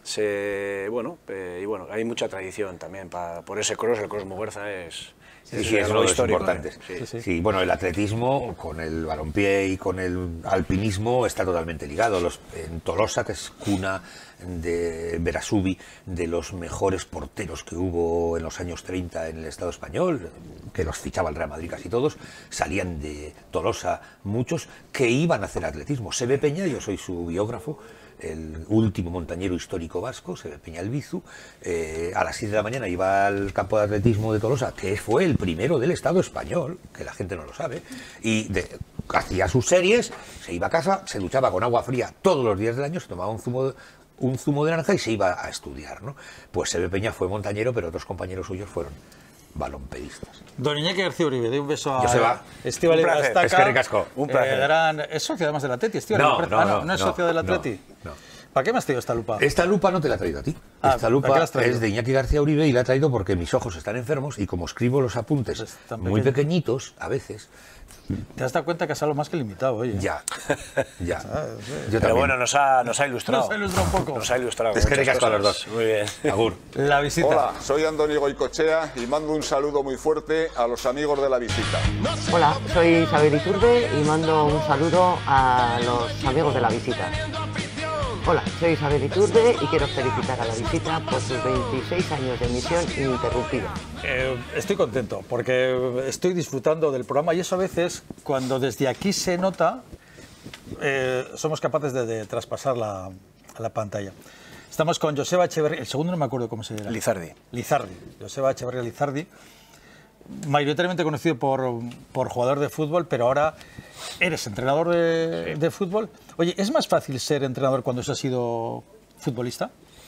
se, bueno, eh, y bueno, hay mucha tradición también pa, por ese cross, el cross Muguerza es... Sí, sí, es uno de los importantes. Sí. Sí, sí. Sí, bueno, el atletismo con el balompié y con el alpinismo está totalmente ligado. Los, en Tolosa, que es cuna de Berasubi, de los mejores porteros que hubo en los años treinta en el Estado español, que los fichaba el Real Madrid casi todos, salían de Tolosa muchos que iban a hacer atletismo. Sebe Peña, yo soy su biógrafo, el último montañero histórico vasco, Sebe Peña Albizu, eh, a las siete de la mañana iba al campo de atletismo de Tolosa, que fue el primero del Estado español, que la gente no lo sabe, y de, hacía sus series, se iba a casa, se duchaba con agua fría todos los días del año, se tomaba un zumo de, un zumo de naranja y se iba a estudiar, ¿no? Pues Sebe Peña fue montañero, pero otros compañeros suyos fueron balompedistas. Don Iñaki García Uribe, de un beso a Joseba. Estíbaliz Un placer. Gastaca. Es que ricasco. Un placer. Eh, gran... ¿Es socio además del Atleti, Estíbaliz? No, no, ah, no, no, no, no es no, socio del no, Atleti. no. ¿Para qué me has traído esta lupa? Esta lupa no te la he traído a ti. Ah, Esta ¿para qué lupa la has traído? es de Iñaki García Uribe y la he traído porque mis ojos están enfermos y como escribo los apuntes Pues tan muy pequeño. pequeñitos, a veces, Te has dado cuenta que es algo más que limitado, oye. ya, ya. Yo Pero también. bueno, nos ha, nos ha ilustrado. Nos ha ilustrado un poco. Nos ha ilustrado. Es que muchas ricasco a los cosas. dos. Muy bien. Agur. La visita. Hola, soy Andoni Goicochea y mando un saludo muy fuerte a los amigos de La Visita. Hola, soy Isabel Iturbe y mando un saludo a los amigos de La Visita. Hola, soy Isabel Iturbe y quiero felicitar a La Visita por sus veintiséis años de emisión ininterrumpida. Eh, estoy contento porque estoy disfrutando del programa y eso a veces, cuando desde aquí se nota, eh, somos capaces de, de traspasar la, a la pantalla. Estamos con Joseba Echeverría, el segundo no me acuerdo cómo se llama. Lizardi. Lizardi, Joseba Echeverría Lizardi, mayoritariamente conocido por, por jugador de fútbol, pero ahora eres entrenador de, Sí. de fútbol. Oye, ¿es más fácil ser entrenador cuando se ha sido futbolista?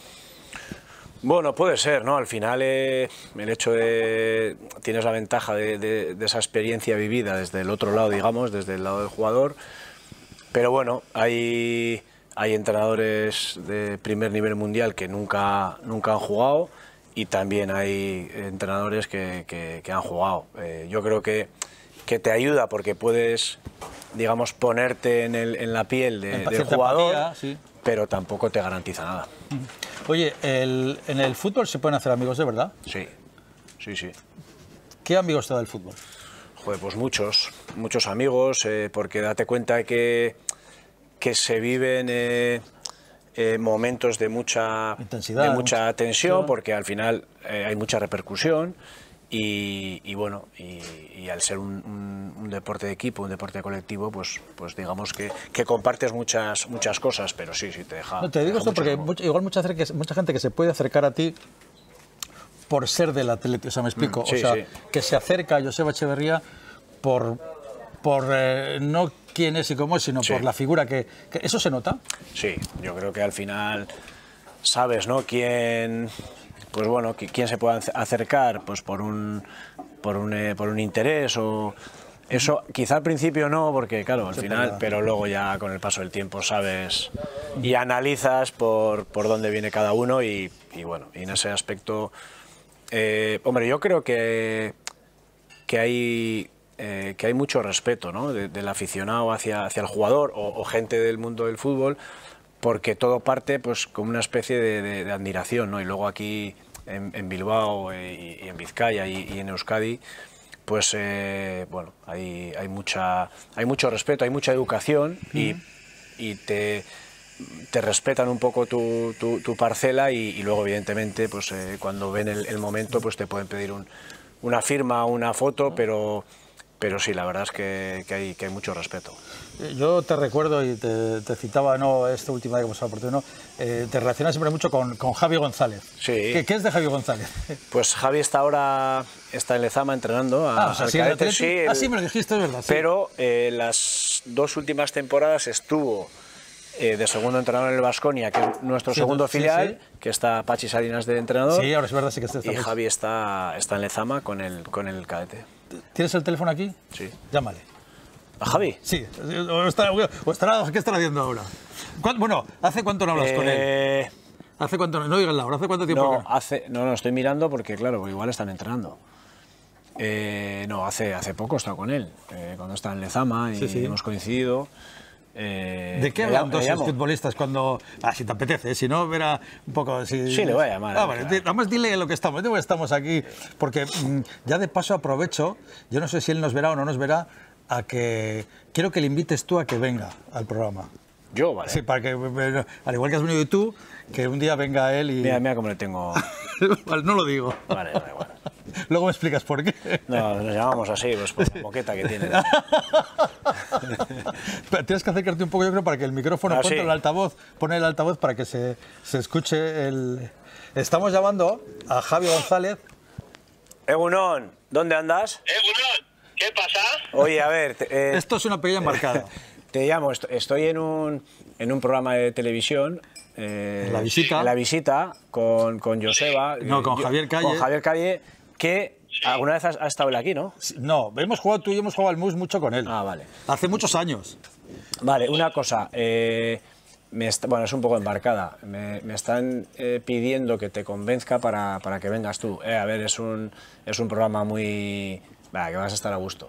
Bueno, puede ser, ¿no? Al final eh, el hecho de... tienes la ventaja de, de, de esa experiencia vivida desde el otro lado, digamos, desde el lado del jugador, pero bueno, hay, hay entrenadores de primer nivel mundial que nunca, nunca han jugado y también hay entrenadores que, que, que han jugado. Eh, yo creo que, que te ayuda porque puedes, digamos, ponerte en, el, en la piel de, Empa- del cierta jugador, empatía, sí. pero tampoco te garantiza nada. Oye, el- en el fútbol se pueden hacer amigos de verdad. Sí, sí, sí. ¿Qué amigos te da el fútbol? Joder, pues muchos, muchos amigos, eh, porque date cuenta que, que se viven eh, eh, momentos de mucha, Intensidad, de mucha mucha tensión, tensión. porque al final eh, hay mucha repercusión y, y bueno, y, y al ser un, un- un deporte de equipo, un deporte colectivo, pues, pues digamos que, que compartes muchas, muchas cosas, pero sí, sí, te deja. No, te digo deja esto mucho porque juego. mucha- igual mucha, acer- que- mucha gente que se puede acercar a ti por ser del Atleti, o sea, me explico, Mm, sí, o sea, sí. que se acerca a Joseba Echeverría por, por eh, no quién es y cómo es, sino Sí. por la figura que, que... ¿Eso se nota? Sí, yo creo que al final sabes, ¿no? Quién, pues bueno, qui- quién se puede ace- acercar, pues por un, por un, eh, por un interés o eso. Quizá al principio no, porque claro, al Sí, final, pero- pero luego ya con el paso del tiempo sabes y analizas por, por dónde viene cada uno y, y bueno, y en ese aspecto, eh, hombre, yo creo que que hay eh, que hay mucho respeto, ¿no? de- del aficionado hacia, hacia el jugador o, o gente del mundo del fútbol, porque todo parte pues con una especie de, de- de admiración, ¿no? Y luego aquí en, en Bilbao eh, y, y en Vizcaya y, y en Euskadi, pues eh, bueno, hay, hay mucha hay mucho respeto, hay mucha educación y, y te te respetan un poco tu, tu, tu parcela y, y luego evidentemente pues eh, cuando ven el, el momento pues te pueden pedir un, una firma, una foto, pero, pero sí, la verdad es que, que, hay, que hay mucho respeto. Eh, Yo te recuerdo y te, te citaba, no esta última vez que hemos hablado por ti, ¿no? Eh, te relacionas siempre mucho con, con Javi González. Sí. ¿Qué, qué es de Javi González? Pues Javi está ahora está en Lezama entrenando a, Ah, o sea, al ¿sigue en el cadete, Atleti? sí, Ah, el- sí, me lo dijiste, es verdad. sí. pero eh, las dos últimas temporadas estuvo eh, de segundo entrenador en el Baskonia, que es nuestro Sí, segundo sí, filial, sí. que está Pachi Salinas de entrenador. Sí, ahora es verdad, sí que está. Y Javi está, está en Lezama con el, con el cadete. ¿Tienes el teléfono aquí? Sí. Llámale. ¿A Javi? Sí, o estará, o estará- ¿qué estará haciendo ahora? ¿Cuán- Bueno, ¿hace cuánto no hablas con él? Eh, ¿Hace cuánto no? No digas la hora, ¿hace cuánto tiempo? no, que no? hace, no, no, estoy mirando porque, claro, igual están entrenando. Eh, no, hace, hace poco he estado con él, eh, cuando estaba en Lezama y Sí, sí. hemos coincidido. Eh, ¿De qué me hablan llamo- dos me llamo. futbolistas cuando... Ah, si te apetece, si no, verá un poco... Si... Sí, le voy a llamar, Ah, a vale, ver, di- nada más dile lo que estamos, digo que estamos aquí, porque mm, ya de paso aprovecho, yo no sé si él nos verá o no nos verá, a que... Quiero que le invites tú a que venga al programa. Yo, vale. Sí, para que, bueno, al igual que has venido tú, que un día venga él y... Mira, mira cómo le tengo... Vale, no lo digo. Vale, vale, bueno. Luego me explicas por qué. No, nos llamamos así, pues por la moqueta que tiene. Pero tienes que acercarte un poco, yo creo, para que el micrófono, Ah, ponte sí. el altavoz, pone el altavoz para que se, se escuche el... Estamos llamando a Javi González. Egunon, ¿dónde andas? Egunon, ¿qué pasa? Oye, a ver, te, eh, Esto es una pequeña embarcada. te llamo, est- estoy en un, en un programa de televisión. eh, La Visita. La Visita, con, con Joseba. No, con eh, yo- Javier Calle. Con Javier Calle, que alguna vez has, has estado él aquí, ¿no? No, hemos jugado, tú y yo hemos jugado al mus mucho con él. Ah, vale. Hace muchos años. Vale, una cosa. eh, me est- bueno, es un poco embarcada. Me, me están eh, pidiendo que te convenzca para, para que vengas tú. Eh, a ver, es un, es un programa muy... Va, que vas a estar a gusto.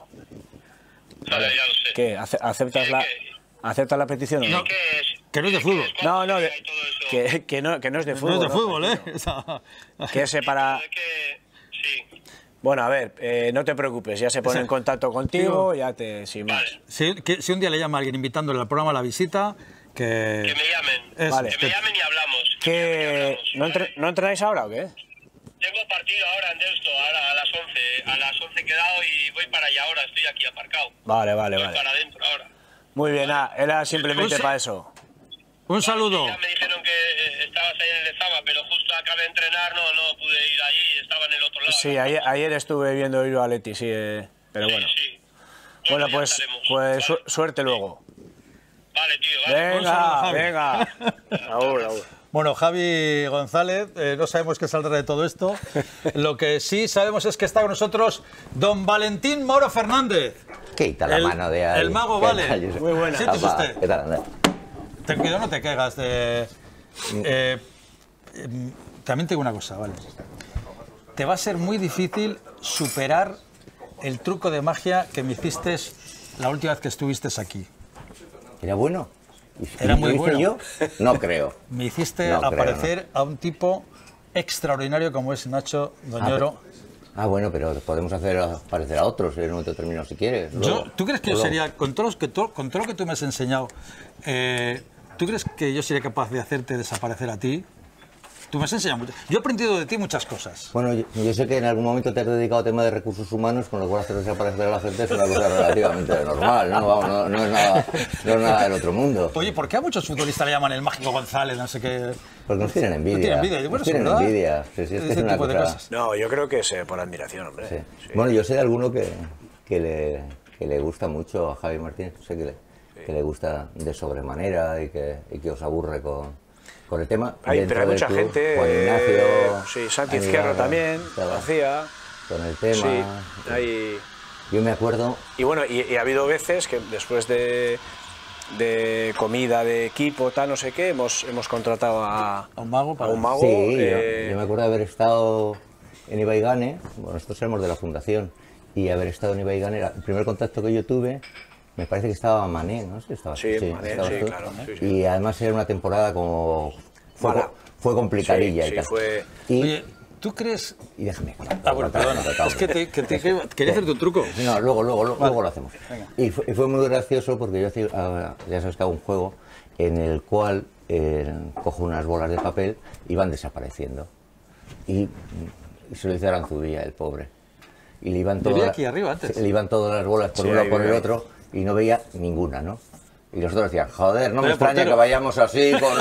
Vale, ya lo sé. ¿Qué? Ace- ¿Aceptas la, ¿aceptas la petición o no? ¿Qué es? Que no es de fútbol. No, no, de- Y todo eso. que, que no, que no es de No fútbol. es de ¿no? fútbol, ¿eh? O sea, Que es para... Es que, sí. Bueno, a ver, eh, no te preocupes, ya se pone en contacto contigo, ya te... sin más. si, que- si un día le llama a alguien invitándole al programa La Visita, que... Que me llamen. Eso, Vale. Que me llamen y hablamos. ¿Qué, Que me llamen y hablamos, ¿no, ¿vale? entre- ¿No entrenáis ahora o qué? Tengo partido ahora en Deusto, ahora a las once. A las once he quedado y voy para allá ahora, estoy aquí aparcado. Vale, vale, Voy vale. para adentro ahora. Muy bien, ah, era simplemente Un sa- para eso. Un saludo. Ya me dijeron que eh, estabas ahí en el Lezama, pero justo acabé de entrenar, no, no pude ir allí, estaba en el otro lado. Sí, ayer, ayer estuve viendo ir a Leti, sí, eh, pero Sí, bueno. sí. Bueno, ya pues, estaremos, pues ¿vale? su- suerte luego. Vale, tío, vale. Un saludo, Venga, Javi. venga. Agur, agur. Bueno, Javi González, eh, no sabemos qué saldrá de todo esto. Lo que sí sabemos es que está con nosotros don Valentín Mauro Fernández. Quita la El- mano de ahí. el mago ¿Qué vale. tal, Josep? Muy buena. Siéntese Apa, usted. ¿Qué tal, Andrés? Ten cuidado, no te caigas de... Eh, eh, también tengo una cosa, ¿vale? Te va a ser muy difícil superar el truco de magia que me hiciste la última vez que estuviste aquí. ¿Era bueno? ¿Y- Era y muy lo hice bueno. yo? No creo. Me hiciste No creo, aparecer a un tipo extraordinario como es Nacho Doñoro. Ah, bueno, pero podemos hacer parecer a otros en un momento determinado si quieres. Luego- Yo, ¿Tú crees que yo luego. sería, con todo, los que, to- con todo lo que tú me has enseñado, eh, ¿tú crees que yo sería capaz de hacerte desaparecer a ti? Tú me has enseñado mucho. Yo he aprendido de ti muchas cosas. Bueno, yo, yo sé que en algún momento te has dedicado a tema de recursos humanos, con lo cual hacer desaparecer a la gente es una cosa relativamente normal, ¿no? Vamos, no, no es nada, no es nada del otro mundo. Oye, ¿por qué a muchos futbolistas le llaman el mágico González, no sé qué? Porque nos tienen envidia. No tienen envidia. Bueno, Nos eso es tienen verdad. envidia. Sí, sí, es que Ese es una tipo de cosa- cosas. No, yo creo que es eh, por admiración, hombre. Sí. Sí. Bueno, yo sé de alguno que, que, le, que le gusta mucho a Javi Martínez, sé que le, que le gusta de sobremanera y que, y que os aburre con, con el tema. Hay, Dentro pero hay del mucha club, gente, Juan eh, Ignacio, sí, Santi Ani Izquierdo Garra, también, estaba lo hacía. con el tema. Sí, hay... Yo me acuerdo, Y bueno, y, y ha habido veces que después de, de comida de equipo, tal, no sé qué, hemos, hemos contratado a, A un mago para- a un mago, sí, eh, yo, yo me acuerdo de haber estado en Ibaigane, bueno, nosotros éramos de la fundación, y haber estado en Ibaigane, era- el primer contacto que yo tuve, me parece que estaba Mané, ¿no? Sí, estaba, Sí, Mané, estabas sí, tú. claro, sí, sí. Y además era una temporada como... Fue, Mala. co- fue complicadilla Sí, y sí, tal. fue- Y, Oye, ¿tú crees...? y déjame. Ah, bueno, perdona. Es que, te, que te- que- quería hacerte un truco. No, luego, luego, luego, luego lo hacemos. Venga. Y fue, y fue muy gracioso porque yo hacía, ah, ya sabes que hago un juego en el cual eh, cojo unas bolas de papel y van desapareciendo. Y, y se lo hice a Aranzubía, el pobre. Y le iban Vivía todas, aquí arriba antes. le iban todas las bolas por Sí, un lado ahí por el vivía. otro y no veía ninguna, ¿no? Y los otros decían, joder, no me Vaya extraña portero. que vayamos así con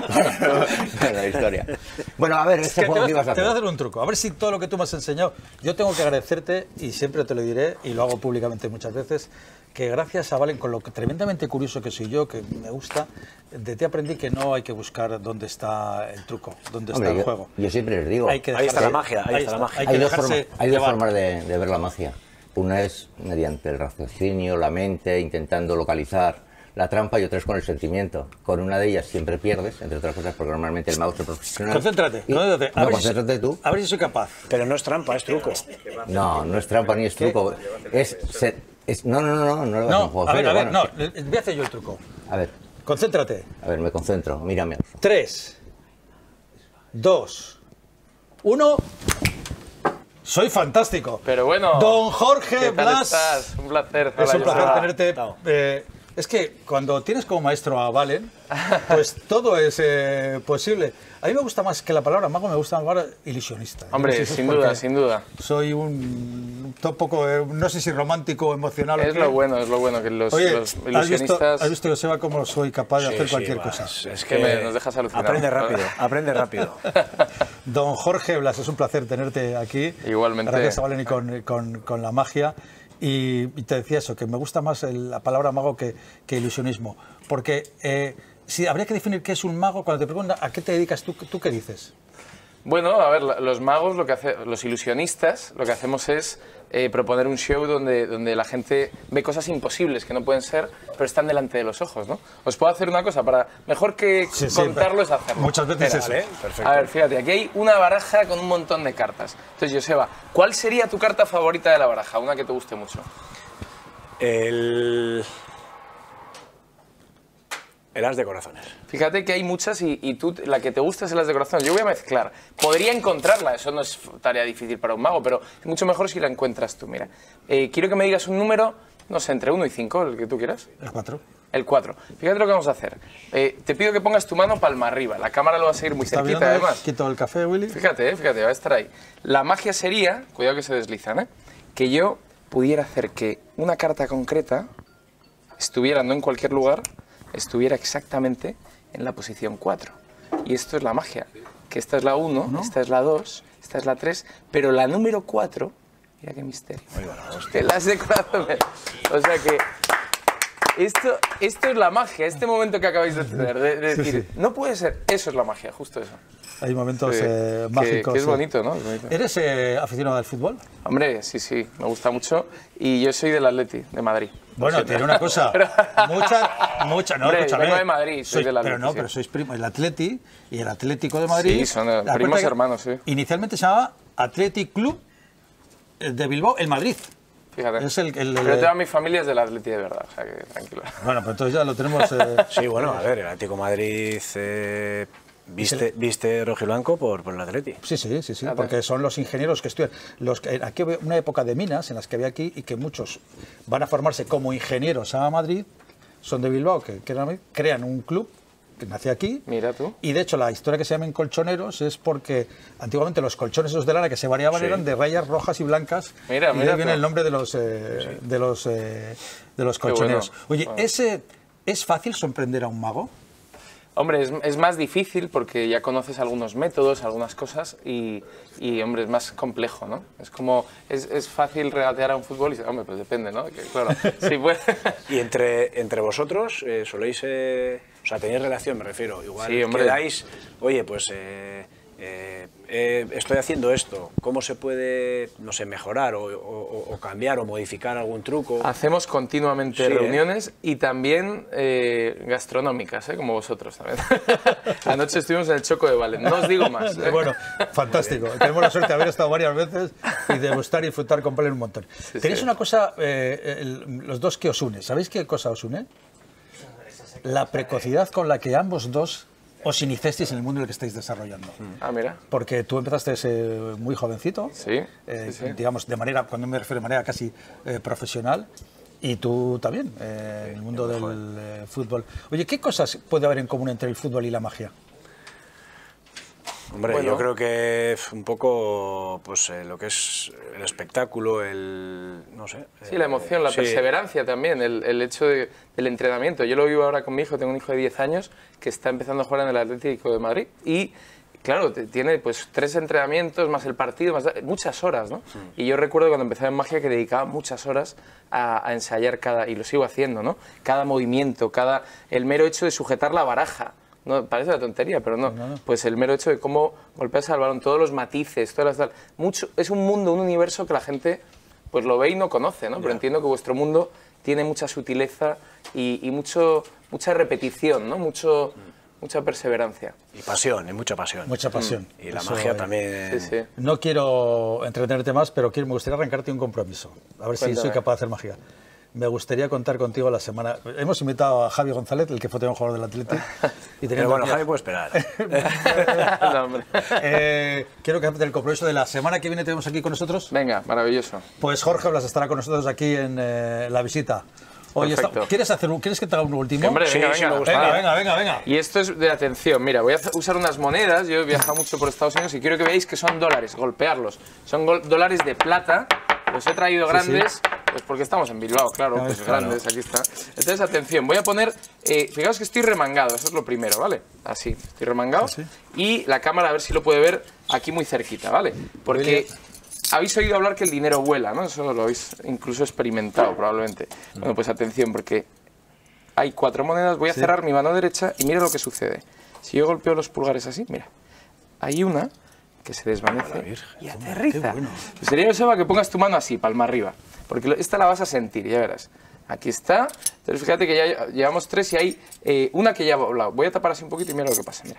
con la historia. Bueno, a ver, Es este que te, juego que voy, ibas a te voy a hacer. hacer un truco. A ver si todo lo que tú me has enseñado, yo tengo que agradecerte, y siempre te lo diré, y lo hago públicamente muchas veces, que gracias a Valen, con lo que tremendamente curioso que soy yo, que me gusta, de ti aprendí que no hay que buscar dónde está el truco, dónde Hombre, está el yo, juego. yo siempre les digo, Hay que Ahí está dejarse- la magia, ahí está la magia. Hay que hay dos, dejarse formas, hay dos llevar. formas de, de ver la magia. Una es mediante el raciocinio, la mente, intentando localizar la trampa, y otra es con el sentimiento. Con una de ellas siempre pierdes, entre otras cosas porque normalmente el mago es profesional. Concéntrate, Y- concéntrate. A No, ver si- concéntrate tú. A ver si soy capaz. pero no es trampa, es truco. No, no es trampa ni es truco. Es, ser- es- no, no, no, no, no le vas a un No, juego a ver, serio, a ver, bueno, no, le- voy a hacer yo el truco. A ver. Concéntrate. A ver, me concentro, mírame. Tres, dos, uno. Soy fantástico. Pero bueno. Don Jorge ¿qué tal Blas. estás? Un placer. Es Hola, un placer Joseba. tenerte. Eh, es que cuando tienes como maestro a Valen, pues todo es eh, posible. A mí me gusta más que la palabra mago, me gusta más ilusionista. Hombre, No sé si es sin porque duda, sin duda. Soy un, un poco, eh, no sé si romántico o emocional. Es o qué. lo bueno, es lo bueno, que los, Oye, los ¿has visto, ilusionistas... has visto, Joseba, cómo soy capaz de Sí, hacer sí, cualquier va, cosa? es- Es que me- nos dejas alucinar. Aprende rápido, aprende rápido. Don Jorge Blas, es un placer tenerte aquí. Igualmente. Gracias a Valen y con, con, con la magia. Y, y te decía eso, que me gusta más el- la palabra mago que, que ilusionismo. Porque eh, si habría que definir qué es un mago, cuando te preguntan a qué te dedicas, ¿tú, tú qué dices? Bueno, a ver, la- los magos, lo que hace, los ilusionistas, lo que hacemos es eh, proponer un show donde, donde la gente ve cosas imposibles que no pueden ser, pero están delante de los ojos, ¿no? Os puedo hacer una cosa, para mejor que Sí, sí, contarlo pero es hacerlo. muchas veces Espera, eso. ¿vale? Perfecto. A ver, fíjate, aquí hay una baraja con un montón de cartas. Entonces, Joseba, ¿cuál sería tu carta favorita de la baraja? Una que te guste mucho. El... El as de corazones. Fíjate que hay muchas y, y tú, la que te gusta es el as de corazones. Yo voy a mezclar. Podría encontrarla, eso no es tarea difícil para un mago, pero es mucho mejor si la encuentras tú. Mira, eh, quiero que me digas un número, no sé, entre uno y cinco, el que tú quieras. El cuatro. El cuatro. Fíjate lo que vamos a hacer. Eh, te pido que pongas tu mano palma arriba. La cámara lo va a seguir muy ¿Está cerquita, viendo? además. Quito el café, Willy. Fíjate, eh, fíjate, va a estar ahí. La magia sería, cuidado que se deslizan, ¿eh? Que yo pudiera hacer que una carta concreta estuviera no en cualquier lugar, estuviera exactamente en la posición cuatro. Y esto es la magia, que esta es la uno, esta es la dos, esta es la tres, pero la número cuatro, mira qué misterio, el as de corazones. O sea que esto, esto es la magia, este momento que acabáis de tener, de, de Sí, decir, sí. no puede ser, eso es la magia, justo eso. Hay momentos Sí, eh, que- mágicos. que es sí. bonito, ¿no? Es bonito. ¿Eres eh, aficionado al fútbol? Hombre, sí, sí, me gusta mucho. Y yo soy del Atleti, de Madrid. Bueno, Sí. tiene una cosa. Muchas, muchas, no, Hombre, escúchame. vengo de Madrid, soy Sois- del Atleti, Pero no, sí. pero sois primos. El Atleti y el Atlético de Madrid. Sí, son, eh, la primos cuenta que hermanos, sí. Inicialmente se llamaba Athletic Club de Bilbao, el Madrid. Fíjate. Es el, el- Pero el- toda mi familia es del Atleti de verdad, o sea que tranquilo. Bueno, pues entonces ya lo tenemos. eh, Sí, bueno, a ver, el Atlético de Madrid eh, viste, viste rojiblanco por, por el Atleti. Sí, sí, sí, sí, porque son los ingenieros que estudian. Los que, aquí había una época de minas en las que había aquí y que muchos van a formarse como ingenieros a Madrid, son de Bilbao, que, que eran- crean un club que nace aquí. Mira tú. Y de hecho la historia que se llaman colchoneros es porque antiguamente los colchones esos de lana que se variaban Sí. eran de rayas rojas y blancas. Mira, y de mira ahí viene tú. el nombre de los, eh, de los, eh, de los Qué bueno. colchoneros. Oye, Bueno. ¿ese, ¿es fácil sorprender a un mago? Hombre, es, es más difícil porque ya conoces algunos métodos, algunas cosas y, y, hombre, es más complejo, ¿no? Es como, es, es fácil regatear a un futbolista, hombre, pues depende, ¿no? Que, claro, sí puede. Y entre, entre vosotros eh, soléis, eh, o sea, tenéis relación, me refiero, igual Sí, hombre. quedáis, oye, pues eh, eh, eh, estoy haciendo esto, ¿cómo se puede, no sé, mejorar o, o- o cambiar o modificar algún truco? Hacemos continuamente Sí, ¿eh? reuniones y también eh, gastronómicas, ¿eh? Como vosotros también. Anoche estuvimos en el Choco de Valen, no os digo más. ¿eh? Bueno, fantástico. Tenemos la suerte de haber estado varias veces y de gustar y disfrutar con Valen un montón. Tenéis sí. una cosa, eh, el- los dos que os une. ¿Sabéis qué cosa os une? La precocidad con la que ambos dos os iniciasteis en el mundo en el que estáis desarrollando. Ah, mira. Porque tú empezaste eh, muy jovencito, Sí, eh, sí, sí. digamos, de manera, cuando me refiero de manera casi eh, profesional, y tú también, eh, en el mundo del eh, fútbol. Oye, ¿qué cosas puede haber en común entre el fútbol y la magia? Hombre, Bueno. yo creo que un poco, pues eh, lo que es el espectáculo, el, no sé. Sí, la emoción, la sí. perseverancia también, el, el hecho de- del entrenamiento. Yo lo vivo ahora con mi hijo, tengo un hijo de diez años que está empezando a jugar en el Atlético de Madrid y, claro, te- tiene pues tres entrenamientos más el partido, más muchas horas, ¿no? Y yo recuerdo cuando empezaba en magia que dedicaba muchas horas a, a ensayar cada, y lo sigo haciendo, ¿no? Cada movimiento, cada, el mero hecho de sujetar la baraja. No, parece una tontería, pero no. Pues el mero hecho de cómo golpeas al balón, todos los matices, todas las tal. Mucho, es un mundo, un universo que la gente pues lo ve y no conoce, ¿no? Pero entiendo que vuestro mundo tiene mucha sutileza y, y mucho, mucha repetición, ¿no? Mucho, mucha perseverancia. Y pasión, y mucha pasión. Mucha pasión. Y la Eso, magia eh, también. Sí, sí. No quiero entretenerte más, pero quiero, me gustaría arrancarte un compromiso. A ver si Cuéntame. soy capaz de hacer magia. me gustaría contar contigo la semana... Hemos invitado a Javi González, el que fue también jugador del Atleti. Y Pero bueno, Javi puede esperar. No, hombre. eh, quiero que el compromiso de la semana que viene tenemos aquí con nosotros. Venga, maravilloso. Pues Jorge Blas estará con nosotros aquí en eh, la visita. Oye, está, ¿quieres, hacer un, ¿quieres que te haga un último? Hombre, venga, sí, venga, sí, venga, venga, venga, venga. Y esto es de atención. Mira, voy a usar unas monedas. Yo he viajado mucho por Estados Unidos y quiero que veáis que son dólares, golpearlos. Son dólares de plata. Los he traído grandes, sí, sí. Pues porque estamos en Bilbao, claro, pues claro. Grandes, aquí está. Entonces, atención, voy a poner, eh, fijaos que estoy remangado, eso es lo primero, ¿vale? Así, estoy remangado. ¿Sí? Y la cámara, a ver si lo puede ver aquí muy cerquita, ¿vale? Porque habéis oído hablar que el dinero vuela, ¿no? Eso lo habéis incluso experimentado, probablemente. Bueno, pues atención, porque hay cuatro monedas, voy a sí. cerrar mi mano derecha y mira lo que sucede. Si yo golpeo los pulgares así, mira, hay una que se desvanece y aterriza. Bueno. Pues sería, Joseba, que pongas tu mano así, palma arriba, porque esta la vas a sentir, ya verás. Aquí está. Entonces fíjate que ya llevamos tres y hay eh, una que ya ha volado. Voy a tapar así un poquito y mira lo que pasa, mira.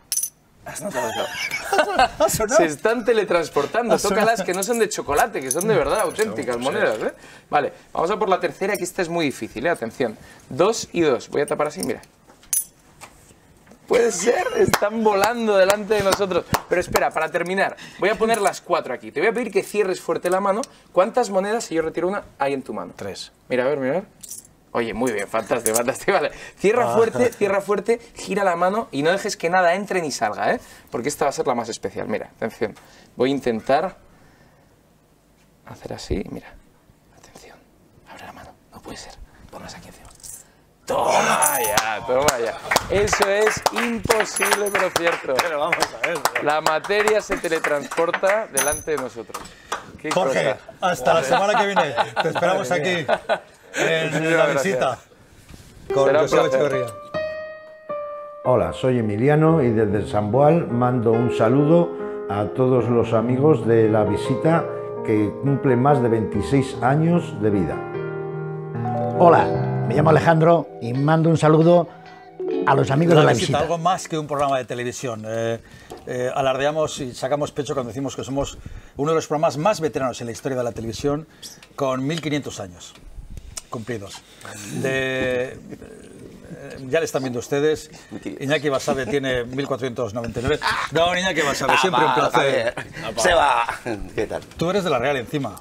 Se están teletransportando. Tócalas, que no son de chocolate, que son de verdad auténticas monedas, ¿eh? Vale, vamos a por la tercera, que esta es muy difícil, ¿eh? Atención. Dos y dos. Voy a tapar así, mira. Puede ser, están volando delante de nosotros. Pero espera, para terminar, voy a poner las cuatro aquí. Te voy a pedir que cierres fuerte la mano. ¿Cuántas monedas, si yo retiro una, hay en tu mano? Tres. Mira, a ver, mira, a ver. Oye, muy bien, fantástico, fantástico. Vale. Cierra fuerte, cierra fuerte, gira la mano y no dejes que nada entre ni salga, ¿eh? Porque esta va a ser la más especial. Mira, atención. Voy a intentar hacer así, mira. Atención. Abre la mano. No puede ser. Ponlas aquí encima. Toma ya, toma ya. Eso es imposible, pero cierto. Pero vamos a ver. La materia se teletransporta delante de nosotros. ¿Qué Jorge, cosa? Hasta la semana que viene. Te esperamos aquí en la visita. Con Joseba Echeverría. Hola, soy Emiliano y desde San Boal mando un saludo a todos los amigos de la visita que cumplen más de veintiséis años de vida. Hola, me llamo Alejandro y mando un saludo a los amigos la de la visita, visita. Algo más que un programa de televisión. Eh, eh, alardeamos y sacamos pecho cuando decimos que somos uno de los programas más veteranos en la historia de la televisión, con mil quinientos años cumplidos. De, eh, ya le están viendo ustedes. Iñaki Basabe tiene mil cuatrocientos noventa y nueve. No, Iñaki Basabe, siempre un placer. Seba, ¿qué tal? Tú eres de la Real encima.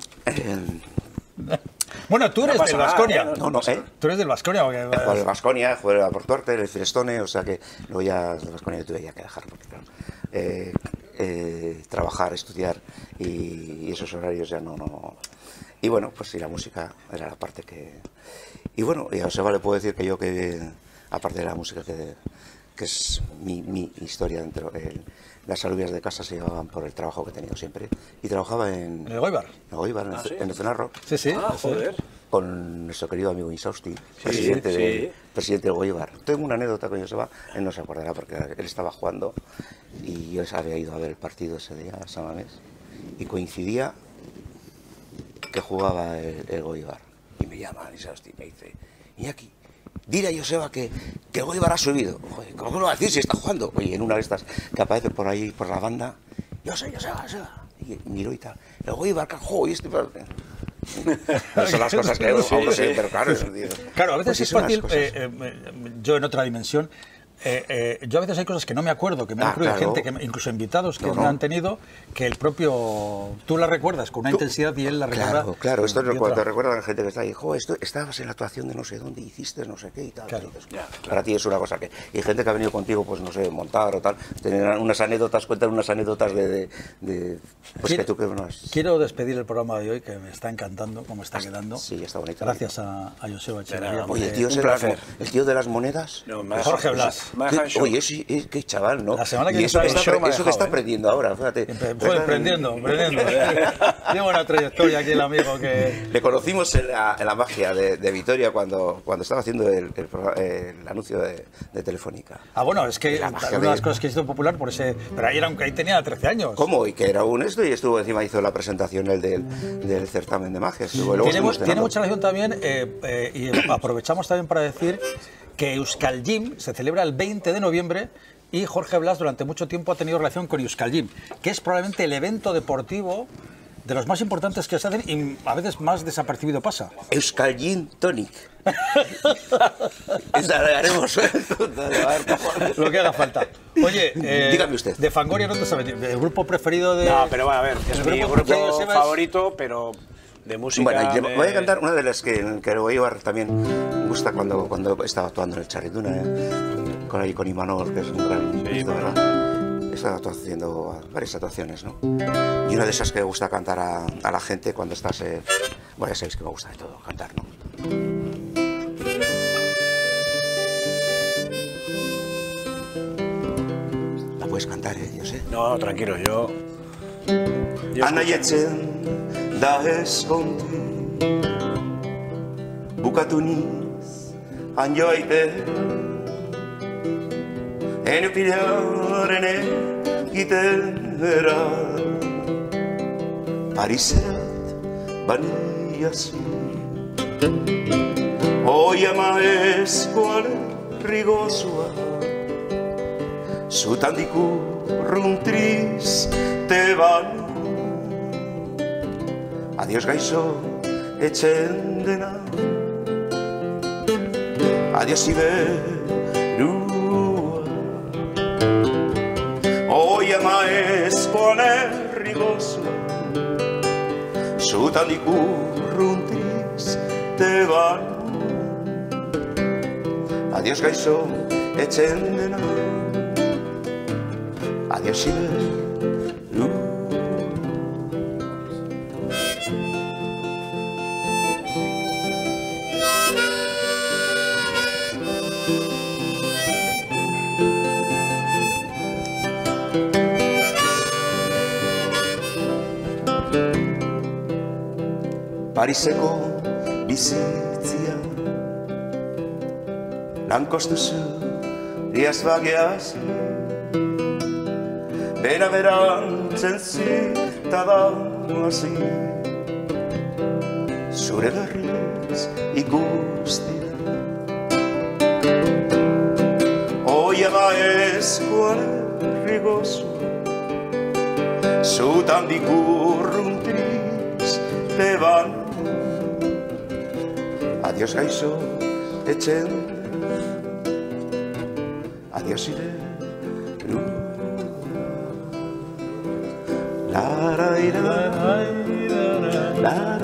Bueno, tú eres no del Baskonia. ¿eh? No, no, ¿eh? Tú eres del Baskonia. Porque... Jugué el Baskonia, jugué por Torte, el Firestone, o sea que luego ya el Baskonia tuve ya que dejar, porque claro, eh, eh, trabajar, estudiar y, y esos horarios ya no, no... Y bueno, pues sí, la música era la parte que... Y bueno, y a Joseba le puedo decir que yo que, aparte de la música, que, que es mi, mi historia dentro... El, las alubias de casa se llevaban por el trabajo que he tenido siempre. Y trabajaba en... ¿En el Goibar? En el Goibar, en, ah, ¿sí? en el Cenarro. Sí, sí. Ah, joder. Con nuestro querido amigo Insausti, sí, presidente, sí. De, presidente del Goibar. Tengo una anécdota con Joseba, él no se acordará porque él estaba jugando y yo había ido a ver el partido ese día a San Mamés y coincidía que jugaba el, el Goibar. Y me llama Insausti y me dice, Iñaki, dile a Joseba que, que el Goibar ha subido. Joder, ¿cómo lo va a decir si está jugando? Oye, en una de estas que aparece por ahí, por la banda, yo sé, Joseba, Joseba. Y miró y tal, el Goibar, carajo, y este... Son las cosas que uno sí, sé, pero claro, es, digo, claro, a veces pues es fácil, eh, eh, yo en otra dimensión, eh, eh, yo a veces hay cosas que no me acuerdo, que me han ah, ocurrido, claro. gente, que, incluso invitados que no, me no. han tenido, que el propio, tú la recuerdas con una tú, intensidad y él la recuerda. Claro, claro, esto es cuando te recuerda a la gente que está ahí, jo, esto, estabas en la actuación de no sé dónde, hiciste no sé qué y tal. Claro. Y dices, ya, claro. Para ti es una cosa que... Y gente que ha venido contigo, pues no sé, montar o tal, tener unas anécdotas, cuentan unas anécdotas de... de, de pues quiero, que tú que no has... Quiero despedir el programa de hoy, que me está encantando, como está quedando. Sí, está bonito. Gracias a, a Joseba Echeverría. Oye, el tío, de las, el tío de las monedas... No, Jorge Blas. Oye, sí, qué chaval, ¿no? La semana que y eso, viene está, está, eso que está aprendiendo ¿eh? Ahora, fíjate. Pues aprendiendo, aprendiendo. Lleva una trayectoria aquí el amigo que... Le conocimos en la, en la magia de, de Vitoria cuando, cuando estaba haciendo el, el, el anuncio de, de Telefónica. Ah, bueno, es que una de las cosas que hizo popular por ese... Pero ahí, era un, ahí tenía trece años. ¿Cómo? Y que era un esto y estuvo encima, hizo la presentación el del, del certamen de magia. Estuvo, luego tiene, tiene mucha relación también, eh, eh, y aprovechamos también para decir que Euskal Gym se celebra el veinte de noviembre y Jorge Blas durante mucho tiempo ha tenido relación con Euskal Gym, que es probablemente el evento deportivo de los más importantes que se hacen y a veces más desapercibido pasa. Euskal Gin Tonic. Esa la haremos. Lo que haga falta. Oye, eh, dígame usted. De Fangoria no te sabes, el grupo preferido de... No, pero bueno, a ver, es mi grupo grupo Sebas... favorito, pero de música... Bueno, de... voy a cantar una de las que, que Eibar también me gusta cuando, cuando estaba actuando en el Charrituna, ¿eh? con, ahí, con Imanol, que es un gran... Sí, esto, ¿verdad? He estado haciendo varias actuaciones, ¿no? Y una de esas que me gusta cantar a, a la gente cuando estás... Eh... Bueno, ya sabéis que me gusta de todo, cantar, ¿no? La puedes cantar, ¿eh? Yo sé. No, tranquilo, yo... yo Anaietzen da eskonti Bukatu niz anjoaite Ene pilaren egitera Pariserat baniazi Hoi ama eskuale rigozua Zutan dikurruntriz te ban Adiós gaixo etxen dena Adiós iberua Hoi ama eskoan errigozua Zutan dikurruntriz te ban Adiós gaixo etxen dena Adiós iberua Pariseko bizitzia Lankostuzu diaz bageaz Bera berantzen zita dagoazi Zure berriz ikustia Oia ba eskuare rigozu Zutan dikurruntriz te ban Adiós gaixo etxen Adiós ire Lara ira Lara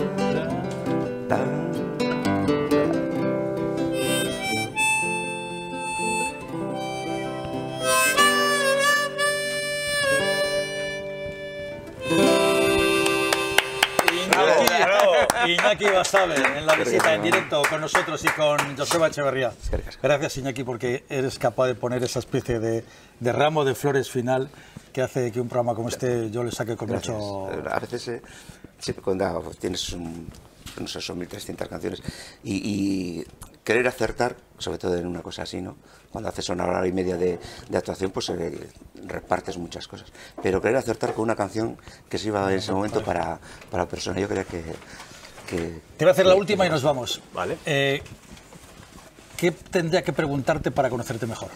Iñaki Basabe, en la visita en directo con nosotros y con Joseba Echeverría. Gracias, Iñaki, porque eres capaz de poner esa especie de, de ramo de flores final que hace que un programa como este yo le saque con Gracias. mucho... A veces, eh, siempre cuando tienes un, no sé, son mil trescientas canciones y, y querer acertar, sobre todo en una cosa así, ¿no? Cuando haces una hora y media de, de actuación, pues eh, repartes muchas cosas. Pero querer acertar con una canción que se iba en ese momento para, para la persona, yo creo que... Que, Te voy a hacer la que, última que, y nos vamos. Vale. Eh, ¿Qué tendría que preguntarte para conocerte mejor?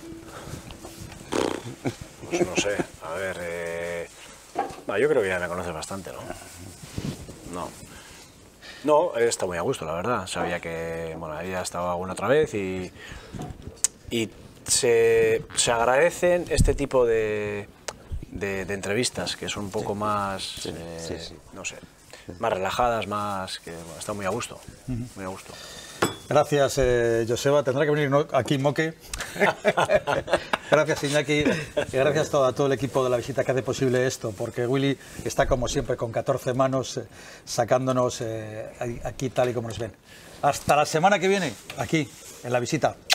Pues no sé, a ver... Eh... No, yo creo que ya me conoces bastante, ¿no? No. No, he estado muy a gusto, la verdad. Sabía que, bueno, había estado alguna otra vez y... Y se, se agradecen este tipo de, de, de entrevistas, que son un poco sí. más... Sí, eh, sí, sí. No sé... más relajadas, más que bueno, está muy a gusto, uh-huh. muy a gusto. Gracias, eh, Joseba. Tendrá que venir ¿no? aquí Moque. Gracias, Iñaki. Y gracias a todo, a todo el equipo de La Visita que hace posible esto, porque Willy está como siempre con catorce manos eh, sacándonos eh, aquí tal y como nos ven. Hasta la semana que viene, aquí en La Visita.